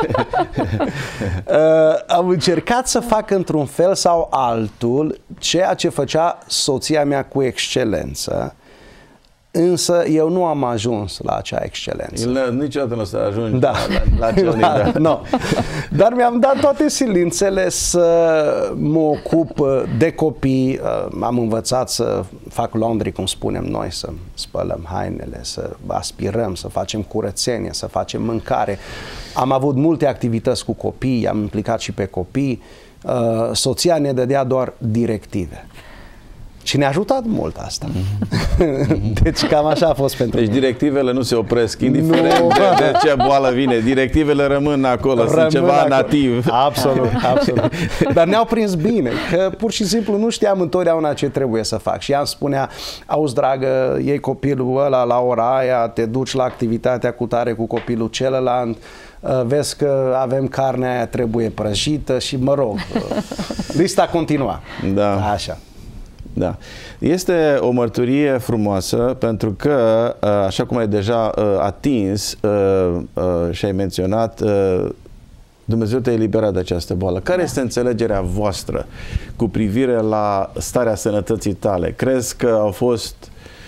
uh, am încercat să fac într-un fel sau altul ceea ce făcea soția mea cu excelență, însă eu nu am ajuns la acea excelență. El niciodată nu o să ajungi Da. la, la acel nivel. No. Dar mi-am dat toate silințele să mă ocup de copii. Am învățat să fac laundry, cum spunem noi, să spălăm hainele, să aspirăm, să facem curățenie, să facem mâncare. Am avut multe activități cu copii, am implicat și pe copii. Soția ne dădea doar directive. Și ne-a ajutat mult asta. Mm-hmm. Deci cam așa a fost pentru Deci mine. directivele nu se opresc, indiferent Nu. de, de ce boală vine. Directivele rămân acolo, Rămân sunt ceva acolo. nativ. Absolut, absolut. Dar ne-au prins bine, că pur și simplu nu știam întotdeauna ce trebuie să fac. Și ea îmi spunea, auzi dragă, iei copilul ăla la ora aia, te duci la activitatea cu tare cu copilul celălalt, vezi că avem carnea aia, trebuie prăjită și mă rog, lista continua. Da. Așa. Da. Este o mărturie frumoasă pentru că, așa cum ai deja atins și ai menționat, Dumnezeu te-a eliberat de această boală. Care este înțelegerea voastră cu privire la starea sănătății tale? Crezi că au fost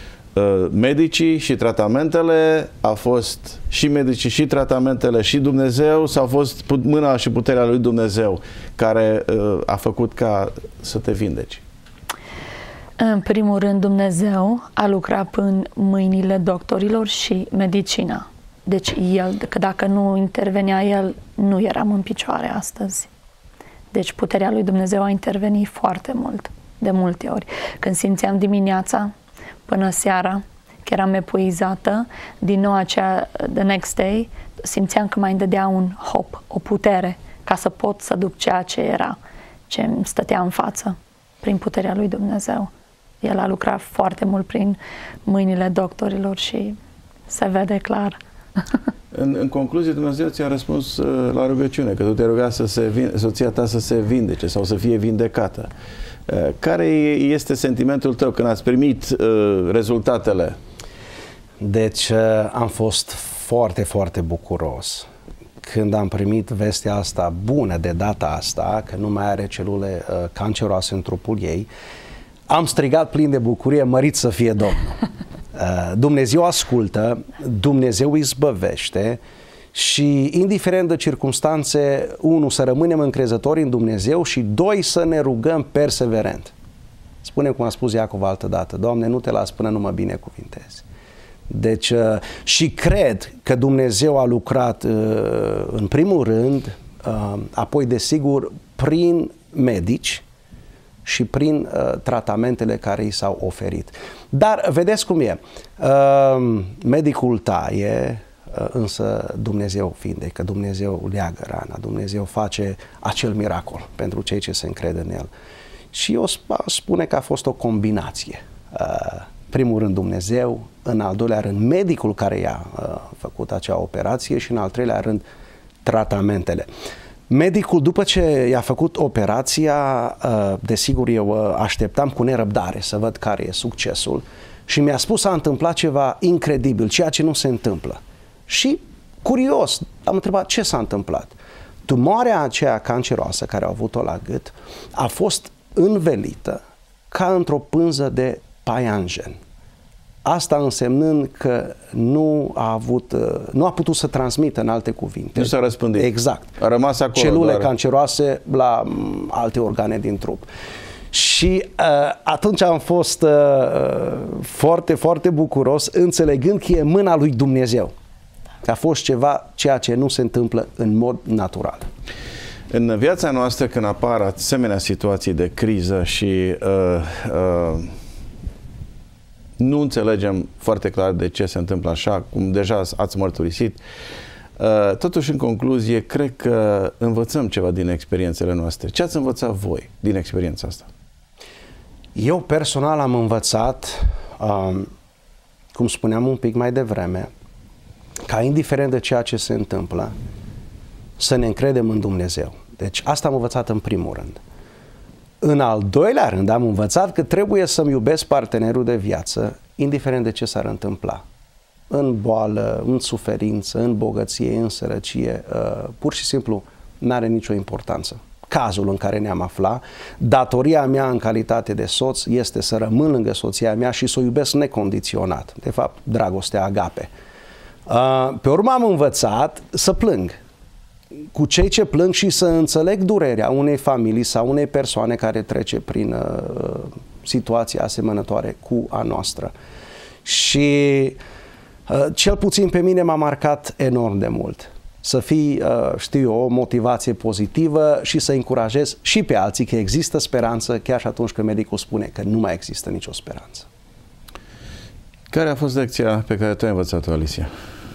medicii și tratamentele, a fost și medicii și tratamentele și Dumnezeu, sau a fost mâna și puterea lui Dumnezeu care a făcut ca să te vindeci? În primul rând, Dumnezeu a lucrat în mâinile doctorilor și medicina. Deci El, că dacă nu intervenea El, nu eram în picioare astăzi. Deci puterea lui Dumnezeu a intervenit foarte mult, de multe ori. Când simțeam dimineața până seara, că eram epuizată, din nou acea, the next day, simțeam că mai îmi dădea un hop, o putere, ca să pot să duc ceea ce era, ce îmi stătea în față, prin puterea lui Dumnezeu. El a lucrat foarte mult prin mâinile doctorilor și se vede clar. În, în concluzie, Dumnezeu ți-a răspuns uh, la rugăciune, că tu te ruga să se vin, soția ta să se vindece sau să fie vindecată. Uh, care este sentimentul tău când ați primit uh, rezultatele? Deci uh, am fost foarte, foarte bucuros când am primit vestea asta bună de data asta, că nu mai are celule uh, canceroase în trupul ei. Am strigat plin de bucurie, mărit să fie Domnul. Dumnezeu ascultă, Dumnezeu izbăvește și indiferent de circumstanțe, unu, să rămânem încrezători în Dumnezeu și doi, să ne rugăm perseverent. Spune cum a spus Iacov altădată, Doamne, nu te las până nu mă binecuvintezi. Deci, și cred că Dumnezeu a lucrat în primul rând, apoi desigur prin medici, și prin uh, tratamentele care i s-au oferit. Dar vedeți cum e. Uh, medicul taie, uh, însă Dumnezeu vindecă, Dumnezeu leagă rana, Dumnezeu face acel miracol pentru cei ce se încred în El. Și eu spune că a fost o combinație. Uh, primul rând Dumnezeu, în al doilea rând medicul care i-a uh, făcut acea operație și în al treilea rând tratamentele. Medicul, după ce i-a făcut operația, desigur eu așteptam cu nerăbdare să văd care e succesul și mi-a spus s-a întâmplat ceva incredibil, ceea ce nu se întâmplă. Și curios, am întrebat ce s-a întâmplat. Tumoarea aceea canceroasă care a avut-o la gât a fost învelită ca într-o pânză de paianjen. Asta însemnând că nu a avut, nu a putut să transmită, în alte cuvinte. Nu s-a răspândit. Exact. A rămas acolo. Celule doar canceroase la m, alte organe din trup. Și uh, atunci am fost uh, foarte, foarte bucuros, înțelegând că e mâna lui Dumnezeu. Că a fost ceva, ceea ce nu se întâmplă în mod natural. În viața noastră, când apar asemenea situații de criză și uh, uh, nu înțelegem foarte clar de ce se întâmplă așa, cum deja ați mărturisit, uh, totuși, în concluzie, cred că învățăm ceva din experiențele noastre. Ce ați învățat voi din experiența asta? Eu personal am învățat, um, cum spuneam un pic mai devreme, ca indiferent de ceea ce se întâmplă, să ne încredem în Dumnezeu. Deci asta am învățat în primul rând. În al doilea rând am învățat că trebuie să-mi iubesc partenerul de viață, indiferent de ce s-ar întâmpla. În boală, în suferință, în bogăție, în sărăcie, uh, pur și simplu n-are nicio importanță cazul în care ne-am aflat. Datoria mea în calitate de soț este să rămân lângă soția mea și să o iubesc necondiționat. De fapt, dragostea agape. Uh, pe urmă am învățat să plâng cu cei ce plâng și să înțeleg durerea unei familii sau unei persoane care trece prin uh, situații asemănătoare cu a noastră. Și uh, cel puțin pe mine m-a marcat enorm de mult. Să fii, uh, știu eu, o motivație pozitivă și să încurajez și pe alții că există speranță, chiar și atunci când medicul spune că nu mai există nicio speranță. Care a fost lecția pe care tu ai învățat-o, Alicia?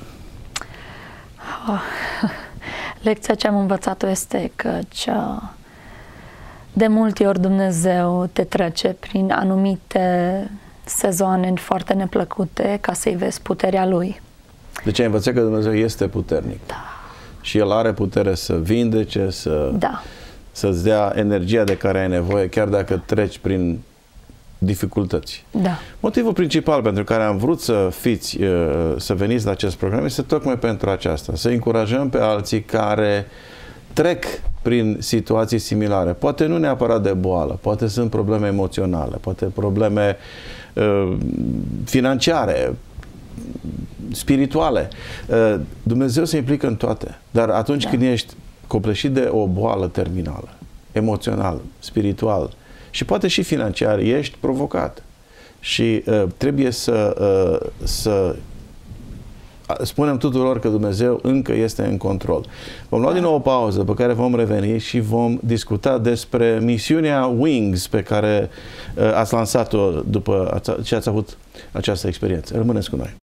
Oh. Lecția ce am învățat-o este că cea, de multe ori Dumnezeu te trece prin anumite sezoane foarte neplăcute ca să-i vezi puterea Lui. Deci ai învățat că Dumnezeu este puternic. Da. Și El are putere să vindece, să, da. să-ți dea energia de care ai nevoie, chiar dacă treci prin dificultăți. Da. Motivul principal pentru care am vrut să fiți, să veniți la acest program este tocmai pentru aceasta, să încurajăm pe alții care trec prin situații similare. Poate nu neapărat de boală, poate sunt probleme emoționale, poate probleme uh, financiare, spirituale. Uh, Dumnezeu se implică în toate, dar atunci da. când ești copleșit de o boală terminală, emoțional, spiritual, și poate și financiar, ești provocat. Și uh, trebuie să, uh, să spunem tuturor că Dumnezeu încă este în control. Vom lua din nou o pauză pe care vom reveni și vom discuta despre misiunea Wings pe care uh, ați lansat-o după ce ați avut această experiență. Rămâneți cu noi.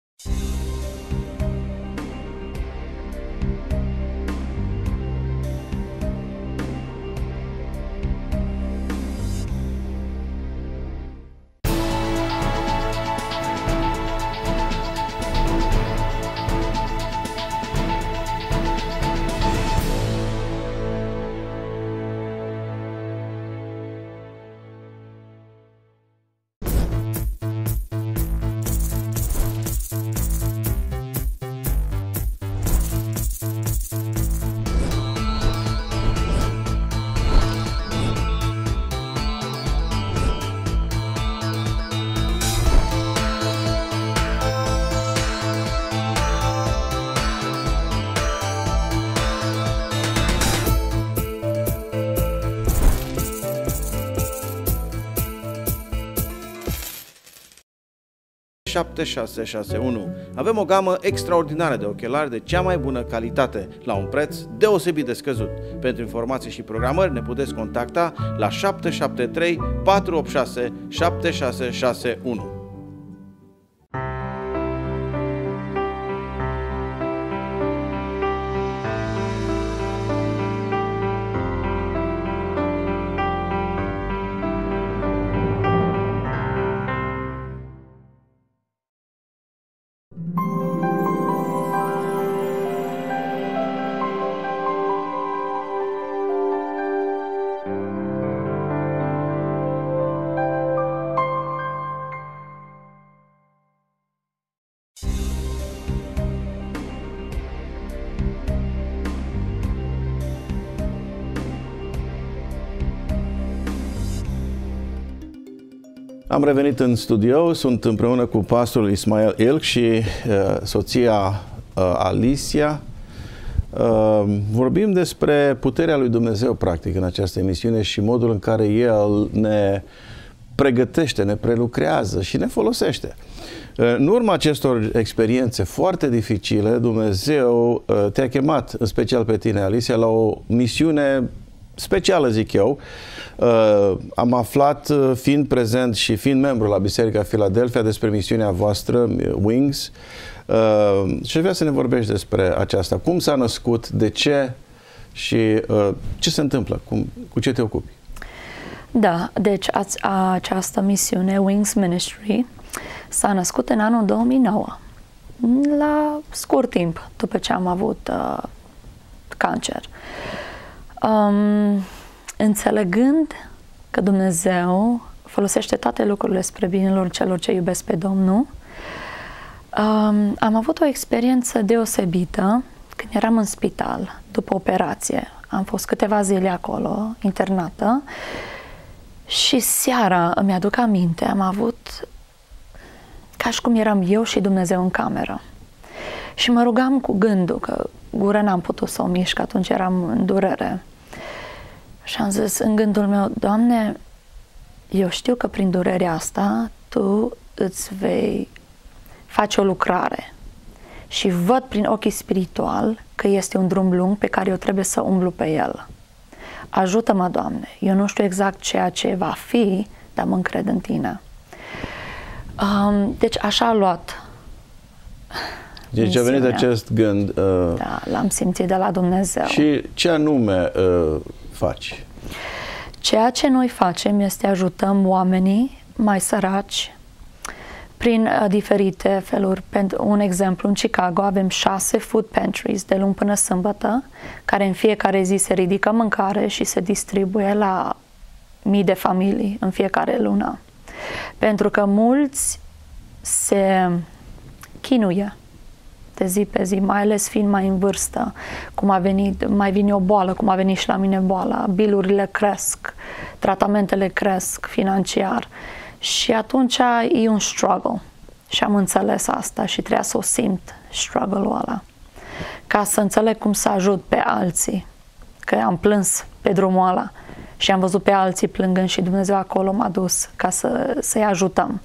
șapte șase șase unu. Avem o gamă extraordinară de ochelari de cea mai bună calitate, la un preț deosebit de scăzut. Pentru informații și programări ne puteți contacta la șapte șapte trei patru opt șase șapte șase șase unu. Am revenit în studio, sunt împreună cu pastorul Ismael Ilc și uh, soția uh, Alicia. Uh, vorbim despre puterea lui Dumnezeu, practic, în această emisiune și modul în care El ne pregătește, ne prelucrează și ne folosește. În urma acestor experiențe foarte dificile, Dumnezeu te-a chemat, în special pe tine, Alicia, la o misiune specială, zic eu. Am aflat, fiind prezent și fiind membru la Biserica Philadelphia, despre misiunea voastră, Wings, și vreau să ne vorbești despre aceasta. Cum s-a născut, de ce și ce se întâmplă, cum, cu ce te ocupi? Da, deci această misiune, Wings Ministry, s-a născut în anul două mii nouă, la scurt timp după ce am avut uh, cancer. Um, înțelegând că Dumnezeu folosește toate lucrurile spre binelor celor ce iubesc pe Domnul, um, am avut o experiență deosebită când eram în spital, după operație. Am fost câteva zile acolo, internată, și seara, îmi aduc aminte, am avut ca și cum eram eu și Dumnezeu în cameră. Și mă rugam cu gândul, că gura n-am putut să o mișc, atunci eram în durere. Și am zis în gândul meu, Doamne, eu știu că prin durerea asta Tu îți vei face o lucrare. Și văd prin ochii spiritual că este un drum lung pe care eu trebuie să umblu pe el. Ajută-mă, Doamne, eu nu știu exact ceea ce va fi, dar mă încred în Tine. Um, deci așa a luat. Deci misiunea. A venit acest gând. Uh, da, l-am simțit de la Dumnezeu. Și ce anume uh, faci? Ceea ce noi facem este ajutăm oamenii mai săraci prin uh, diferite feluri. Pentru un exemplu, în Chicago avem șase food pantries de luni până sâmbătă, care în fiecare zi se ridică mâncare și se distribuie la mii de familii în fiecare lună. Pentru că mulți se chinuie de zi pe zi, mai ales fiind mai în vârstă, cum a venit, mai vine o boală, cum a venit și la mine boala, bilurile cresc, tratamentele cresc financiar și atunci e un struggle și am înțeles asta și trebuia să o simt, struggle-ul ăla, ca să înțeleg cum să ajut pe alții, că am plâns pe drumul ăla și am văzut pe alții plângând și Dumnezeu acolo m-a dus ca să, să-i ajutăm.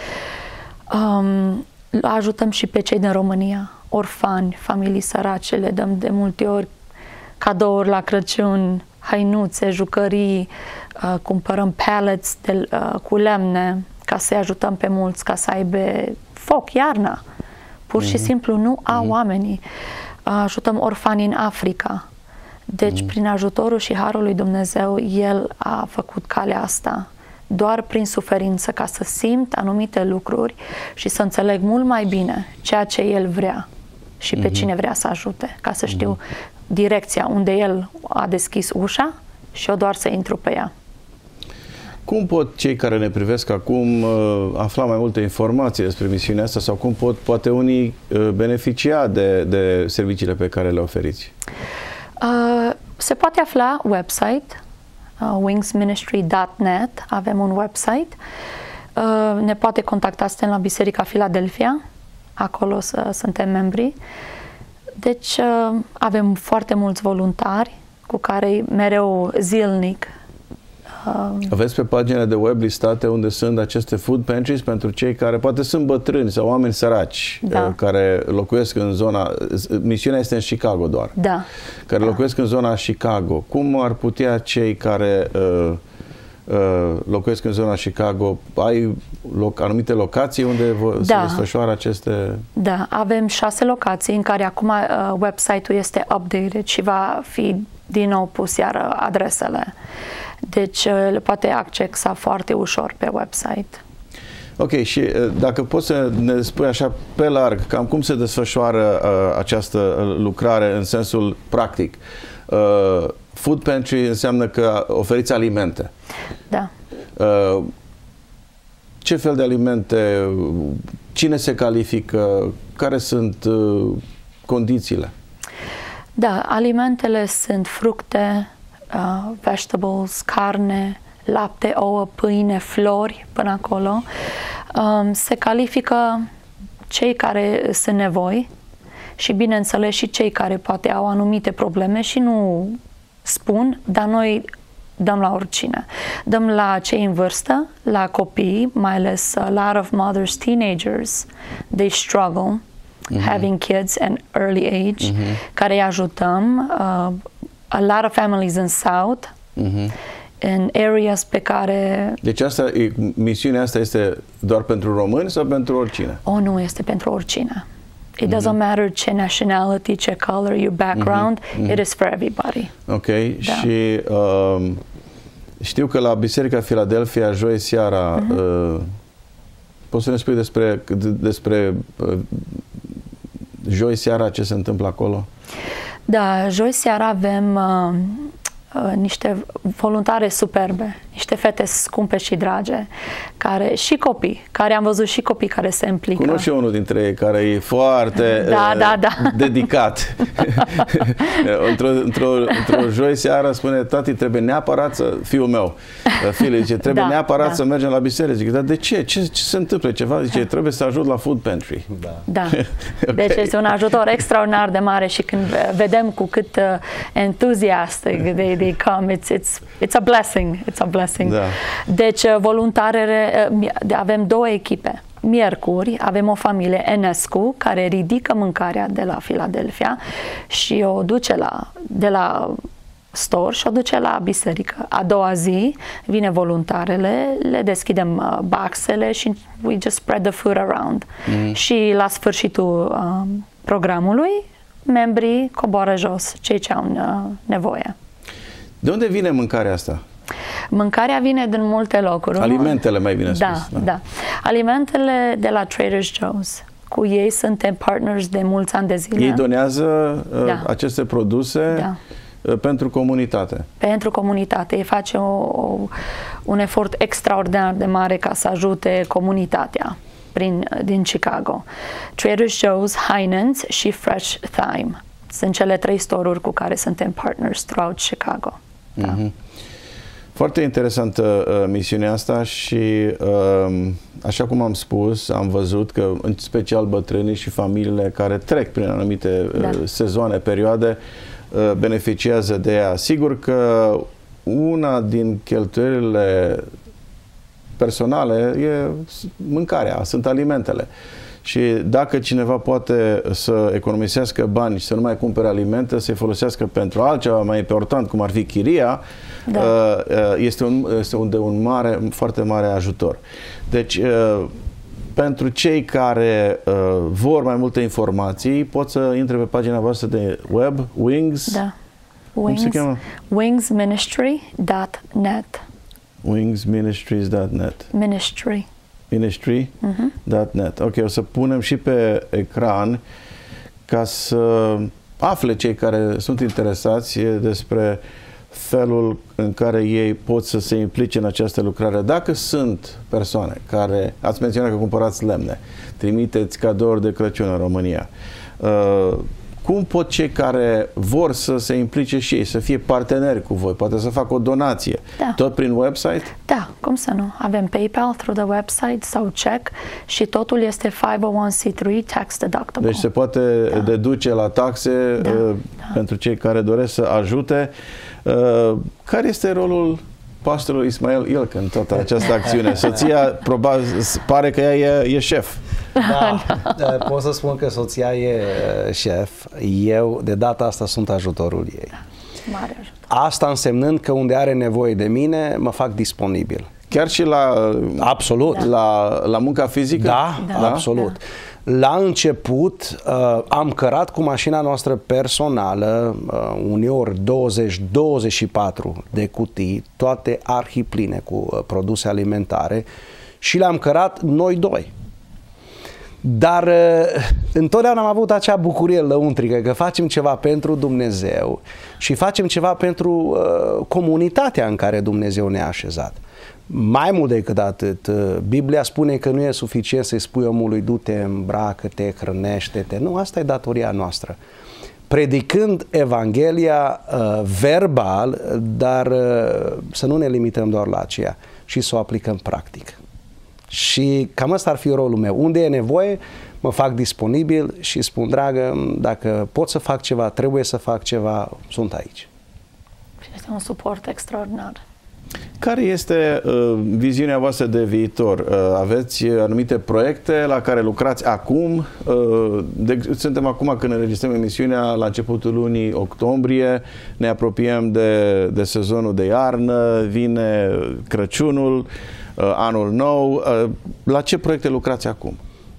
Um, ajutăm și pe cei din România, orfani, familii sărace, le dăm de multe ori cadouri la Crăciun, hainuțe, jucării, uh, cumpărăm pallets de, uh, cu lemne ca să-i ajutăm pe mulți, ca să aibă foc, iarna. Pur și mm-hmm. simplu nu au mm-hmm. oamenii. Uh, ajutăm orfanii în Africa. Deci, mm-hmm. prin ajutorul și harul lui Dumnezeu, El a făcut calea asta. Doar prin suferință, ca să simt anumite lucruri și să înțeleg mult mai bine ceea ce El vrea și pe mm-hmm. cine vrea să ajute, ca să știu mm-hmm. direcția unde El a deschis ușa și eu doar să intru pe ea. Cum pot cei care ne privesc acum afla mai multe informații despre misiunea asta sau cum pot poate unii beneficia de, de serviciile pe care le oferiți? Uh, se poate afla website, uh, wings ministry dot net, avem un website. Uh, ne poate contacta, suntem la Biserica Philadelphia, acolo să, suntem membri. Deci uh, avem foarte mulți voluntari cu care mereu zilnic. Uh, Aveți pe pagina de web listate unde sunt aceste food pantries pentru cei care poate sunt bătrâni sau oameni săraci da. uh, care locuiesc în zona, misiunea este în Chicago doar, da. care da. locuiesc în zona Chicago. Cum ar putea cei care uh, uh, locuiesc în zona Chicago, ai loc, anumite locații unde da. se desfășoară aceste... Da, avem șase locații în care acum uh, website-ul este updated și va fi din nou pus iar adresele. Deci le poate accesa foarte ușor pe website. Ok, și dacă poți să ne spui așa pe larg, cam cum se desfășoară uh, această lucrare în sensul practic. Uh, food pantry înseamnă că oferiți alimente. Da. Uh, ce fel de alimente, cine se califică, care sunt uh, condițiile? Da, alimentele sunt fructe, Uh, vegetables, carne, lapte, ouă, pâine, flori, până acolo. Um, se califică cei care sunt nevoi și, bineînțeles, și cei care poate au anumite probleme și nu spun, dar noi dăm la oricine. Dăm la cei în vârstă, la copii, mai ales a lot of mothers, teenagers, they struggle mm-hmm. having kids at early age, mm-hmm. care îi ajutăm. Uh, a lot of families in South, mm-hmm. in areas pe care... Deci asta, misiunea asta este doar pentru români sau pentru oricine? O, nu, este pentru oricine. It mm-hmm. doesn't matter ce nationality, ce color, your background, mm-hmm. it is for everybody. Ok, da. Și uh, știu că la Biserica Philadelphia, joi seara, mm-hmm. uh, poți să ne spui despre, despre uh, joi seara ce se întâmplă acolo? Da, joi seara avem uh, uh, niște voluntare superbe, niște fete scumpe și drage, care, și copii, care am văzut și copii care se implică. Cunosc și unul dintre ei care e foarte da, uh, da, da. dedicat. într-o, într-o, într-o joi seara spune, tati, trebuie neapărat să, fiul meu, fiul zice, trebuie da, neapărat da. să mergem la biserică. Zic, dar de ce? Ce, ce se întâmplă? Ceva? Zice, da. trebuie să ajut la food pantry. Da. da. Okay. Deci este un ajutor extraordinar de mare și când vedem cu cât uh, enthusiastic they, they come, it's, it's, it's a blessing. It's a blessing. Da. Deci, voluntarele, avem două echipe. Miercuri avem o familie Enescu care ridică mâncarea de la Philadelphia și o duce la, de la store și o duce la biserică. A doua zi vine voluntarele, le deschidem uh, boxele și we just spread the food around. Mm. Și la sfârșitul uh, programului, membrii coboară jos, cei ce au uh, nevoie. De unde vine mâncarea asta? Mâncarea vine din multe locuri. Alimentele, mai bine da, spus. Da, da. Alimentele de la Trader Joe's. Cu ei suntem partners de mulți ani de zile. Ei donează uh, da. aceste produse da. uh, pentru comunitate. Pentru comunitate. Ei face o, o, un efort extraordinar de mare ca să ajute comunitatea prin, din Chicago. Trader Joe's, Heinen's și Fresh Thyme. Sunt cele trei store-uri cu care suntem partners throughout Chicago. Da. Mm-hmm. Foarte interesantă uh, misiunea asta și uh, așa cum am spus, am văzut că în special bătrânii și familiile care trec prin anumite uh, da. sezoane, perioade, uh, beneficiază de ea. Sigur că una din cheltuielile personale e mâncarea, sunt alimentele. Și dacă cineva poate să economisească bani și să nu mai cumpere alimente, să-i folosească pentru altceva mai important, cum ar fi chiria, da. este, un, este un, de un mare, foarte mare ajutor. Deci, pentru cei care vor mai multe informații, pot să intre pe pagina voastră de web, Wings. Da. Wings, cum se cheamă? wings ministry dot net. wings ministries dot net. Ministry. ministry dot net. Ok, o să punem și pe ecran ca să afle cei care sunt interesați despre felul în care ei pot să se implice în această lucrare. Dacă sunt persoane care, ați menționat că cumpărați lemne, trimiteți cadouri de Crăciun în România, uh, cum pot cei care vor să se implice și ei, să fie parteneri cu voi, poate să facă o donație, da. tot prin website? Da, cum să nu? Avem PayPal through the website sau check și totul este five oh one c three tax deductible. Deci se poate da. deduce la taxe da. uh, da. pentru cei care doresc să ajute. Uh, care este rolul pastorului Ismael Ilc în toată această acțiune? Soția, probabil, pare că ea e, e șef. Da, da, pot să spun că soția e șef. Eu, de data asta, sunt ajutorul ei. Mare ajutor. Asta însemnând că unde are nevoie de mine, mă fac disponibil. Chiar și la, absolut. la, la munca fizică? Da, da. absolut. Da. La început uh, am cărat cu mașina noastră personală, uh, uneori douăzeci douăzeci și patru de cutii, toate arhipline cu uh, produse alimentare și le-am cărat noi doi. Dar uh, întotdeauna am avut acea bucurie lăuntrică că facem ceva pentru Dumnezeu și facem ceva pentru uh, comunitatea în care Dumnezeu ne-a așezat. Mai mult decât atât, Biblia spune că nu e suficient să-i spui omului du-te, îmbracă-te, hrănește-te. Nu, asta e datoria noastră. Predicând Evanghelia uh, verbal, dar uh, să nu ne limităm doar la aceea și să o aplicăm practic. Și cam ăsta ar fi rolul meu. Unde e nevoie, mă fac disponibil și spun, dragă, dacă pot să fac ceva, trebuie să fac ceva, sunt aici. Este un suport extraordinar. Care este uh, viziunea voastră de viitor? Uh, aveți anumite proiecte la care lucrați acum? Uh, de, suntem acum când înregistrăm emisiunea la începutul lunii octombrie, ne apropiem de, de sezonul de iarnă, vine Crăciunul, uh, anul nou. Uh, la ce proiecte lucrați acum?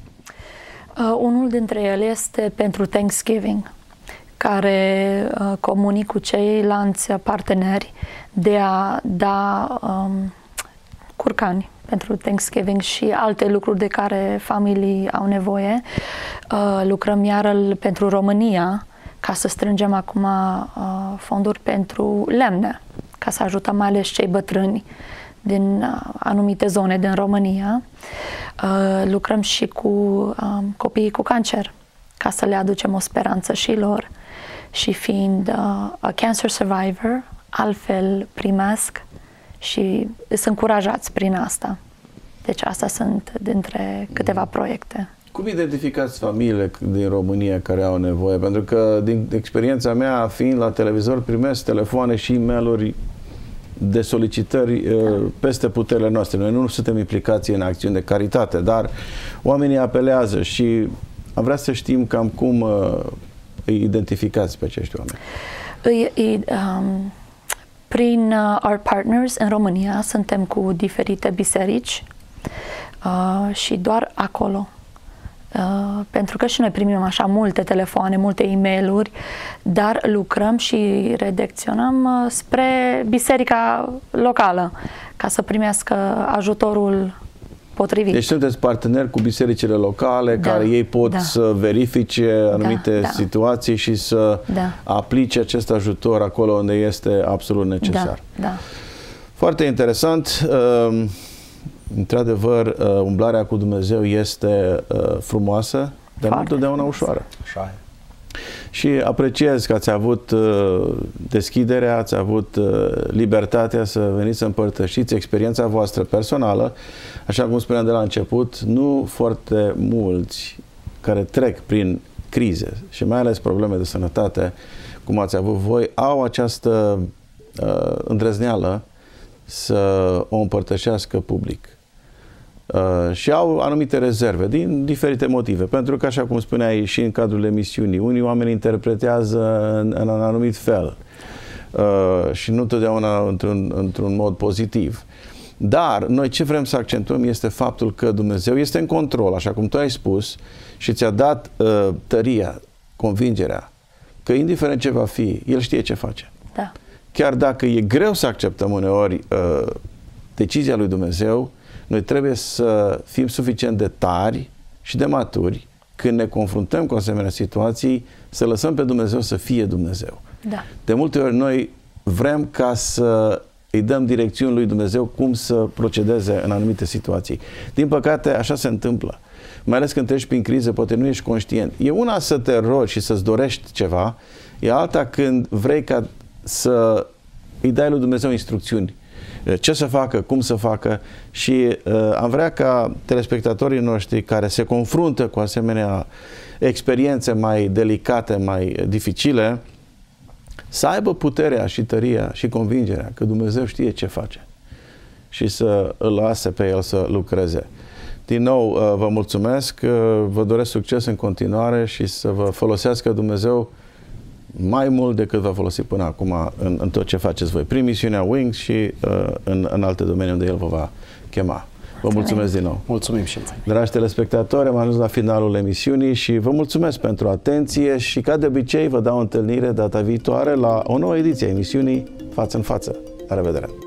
Uh, unul dintre ele este pentru Thanksgiving, care uh, comunic cu ceilalți parteneri de a da um, curcani pentru Thanksgiving și alte lucruri de care familii au nevoie. Uh, lucrăm iar pentru România ca să strângem acum uh, fonduri pentru lemne, ca să ajutăm mai ales cei bătrâni din uh, anumite zone din România. Uh, lucrăm și cu uh, copiii cu cancer, ca să le aducem o speranță și lor. Și fiind uh, a cancer survivor, altfel primesc și sunt încurajați prin asta. Deci astea sunt dintre câteva proiecte. Cum identificați familiile din România care au nevoie? Pentru că, din experiența mea, fiind la televizor, primesc telefoane și e-mail-uri de solicitări da. peste puterile noastre. Noi nu suntem implicați în acțiuni de caritate, dar oamenii apelează și am vrea să știm cam cum îi identificați pe acești oameni. Îi, îi, um, prin uh, our partners în România suntem cu diferite biserici uh, și doar acolo. Uh, pentru că și noi primim așa multe telefoane, multe e-mail-uri, dar lucrăm și redacționăm uh, spre biserica locală ca să primească ajutorul potrivit. Deci sunteți parteneri cu bisericile locale, da, care ei pot da. să verifice anumite da, da. situații și să da. aplice acest ajutor acolo unde este absolut necesar. Da, da. Foarte interesant. Într-adevăr, umblarea cu Dumnezeu este frumoasă, dar Foarte nu întotdeauna ușoară. Așa e. Și apreciez că ați avut uh, deschiderea, ați avut uh, libertatea să veniți să împărtășiți experiența voastră personală. Așa cum spuneam de la început, nu foarte mulți care trec prin crize și mai ales probleme de sănătate, cum ați avut voi, au această uh, îndrăzneală să o împărtășească public. Uh, și au anumite rezerve din diferite motive, pentru că, așa cum spuneai și în cadrul emisiunii, unii oameni interpretează în, în un anumit fel uh, și nu întotdeauna într-un într-un mod pozitiv. Dar noi ce vrem să accentuăm este faptul că Dumnezeu este în control, așa cum tu ai spus, și ți-a dat uh, tăria, convingerea că indiferent ce va fi, El știe ce face. Da. Chiar dacă e greu să acceptăm uneori uh, decizia lui Dumnezeu, noi trebuie să fim suficient de tari și de maturi când ne confruntăm cu asemenea situații, să lăsăm pe Dumnezeu să fie Dumnezeu. Da. De multe ori noi vrem ca să îi dăm direcțiuni lui Dumnezeu cum să procedeze în anumite situații. Din păcate, așa se întâmplă. Mai ales când treci prin criză, poate nu ești conștient. E una să te rogi și să-ți dorești ceva, e alta când vrei ca să îi dai lui Dumnezeu instrucțiuni. Ce să facă, cum să facă și uh, am vrea ca telespectatorii noștri care se confruntă cu asemenea experiențe mai delicate, mai dificile, să aibă puterea și tăria și convingerea că Dumnezeu știe ce face și să îl lase pe El să lucreze. Din nou, uh, vă mulțumesc, uh, vă doresc succes în continuare și să vă folosească Dumnezeu mai mult decât v-a folosit până acum în, în tot ce faceți voi, prin misiunea Wings și uh, în, în alte domenii unde El vă va chema. Vă mulțumesc din nou. Mulțumim și noi. Dragi telespectatori, am ajuns la finalul emisiunii și vă mulțumesc pentru atenție și ca de obicei vă dau o întâlnire data viitoare la o nouă ediție a emisiunii Față în Față. La revedere!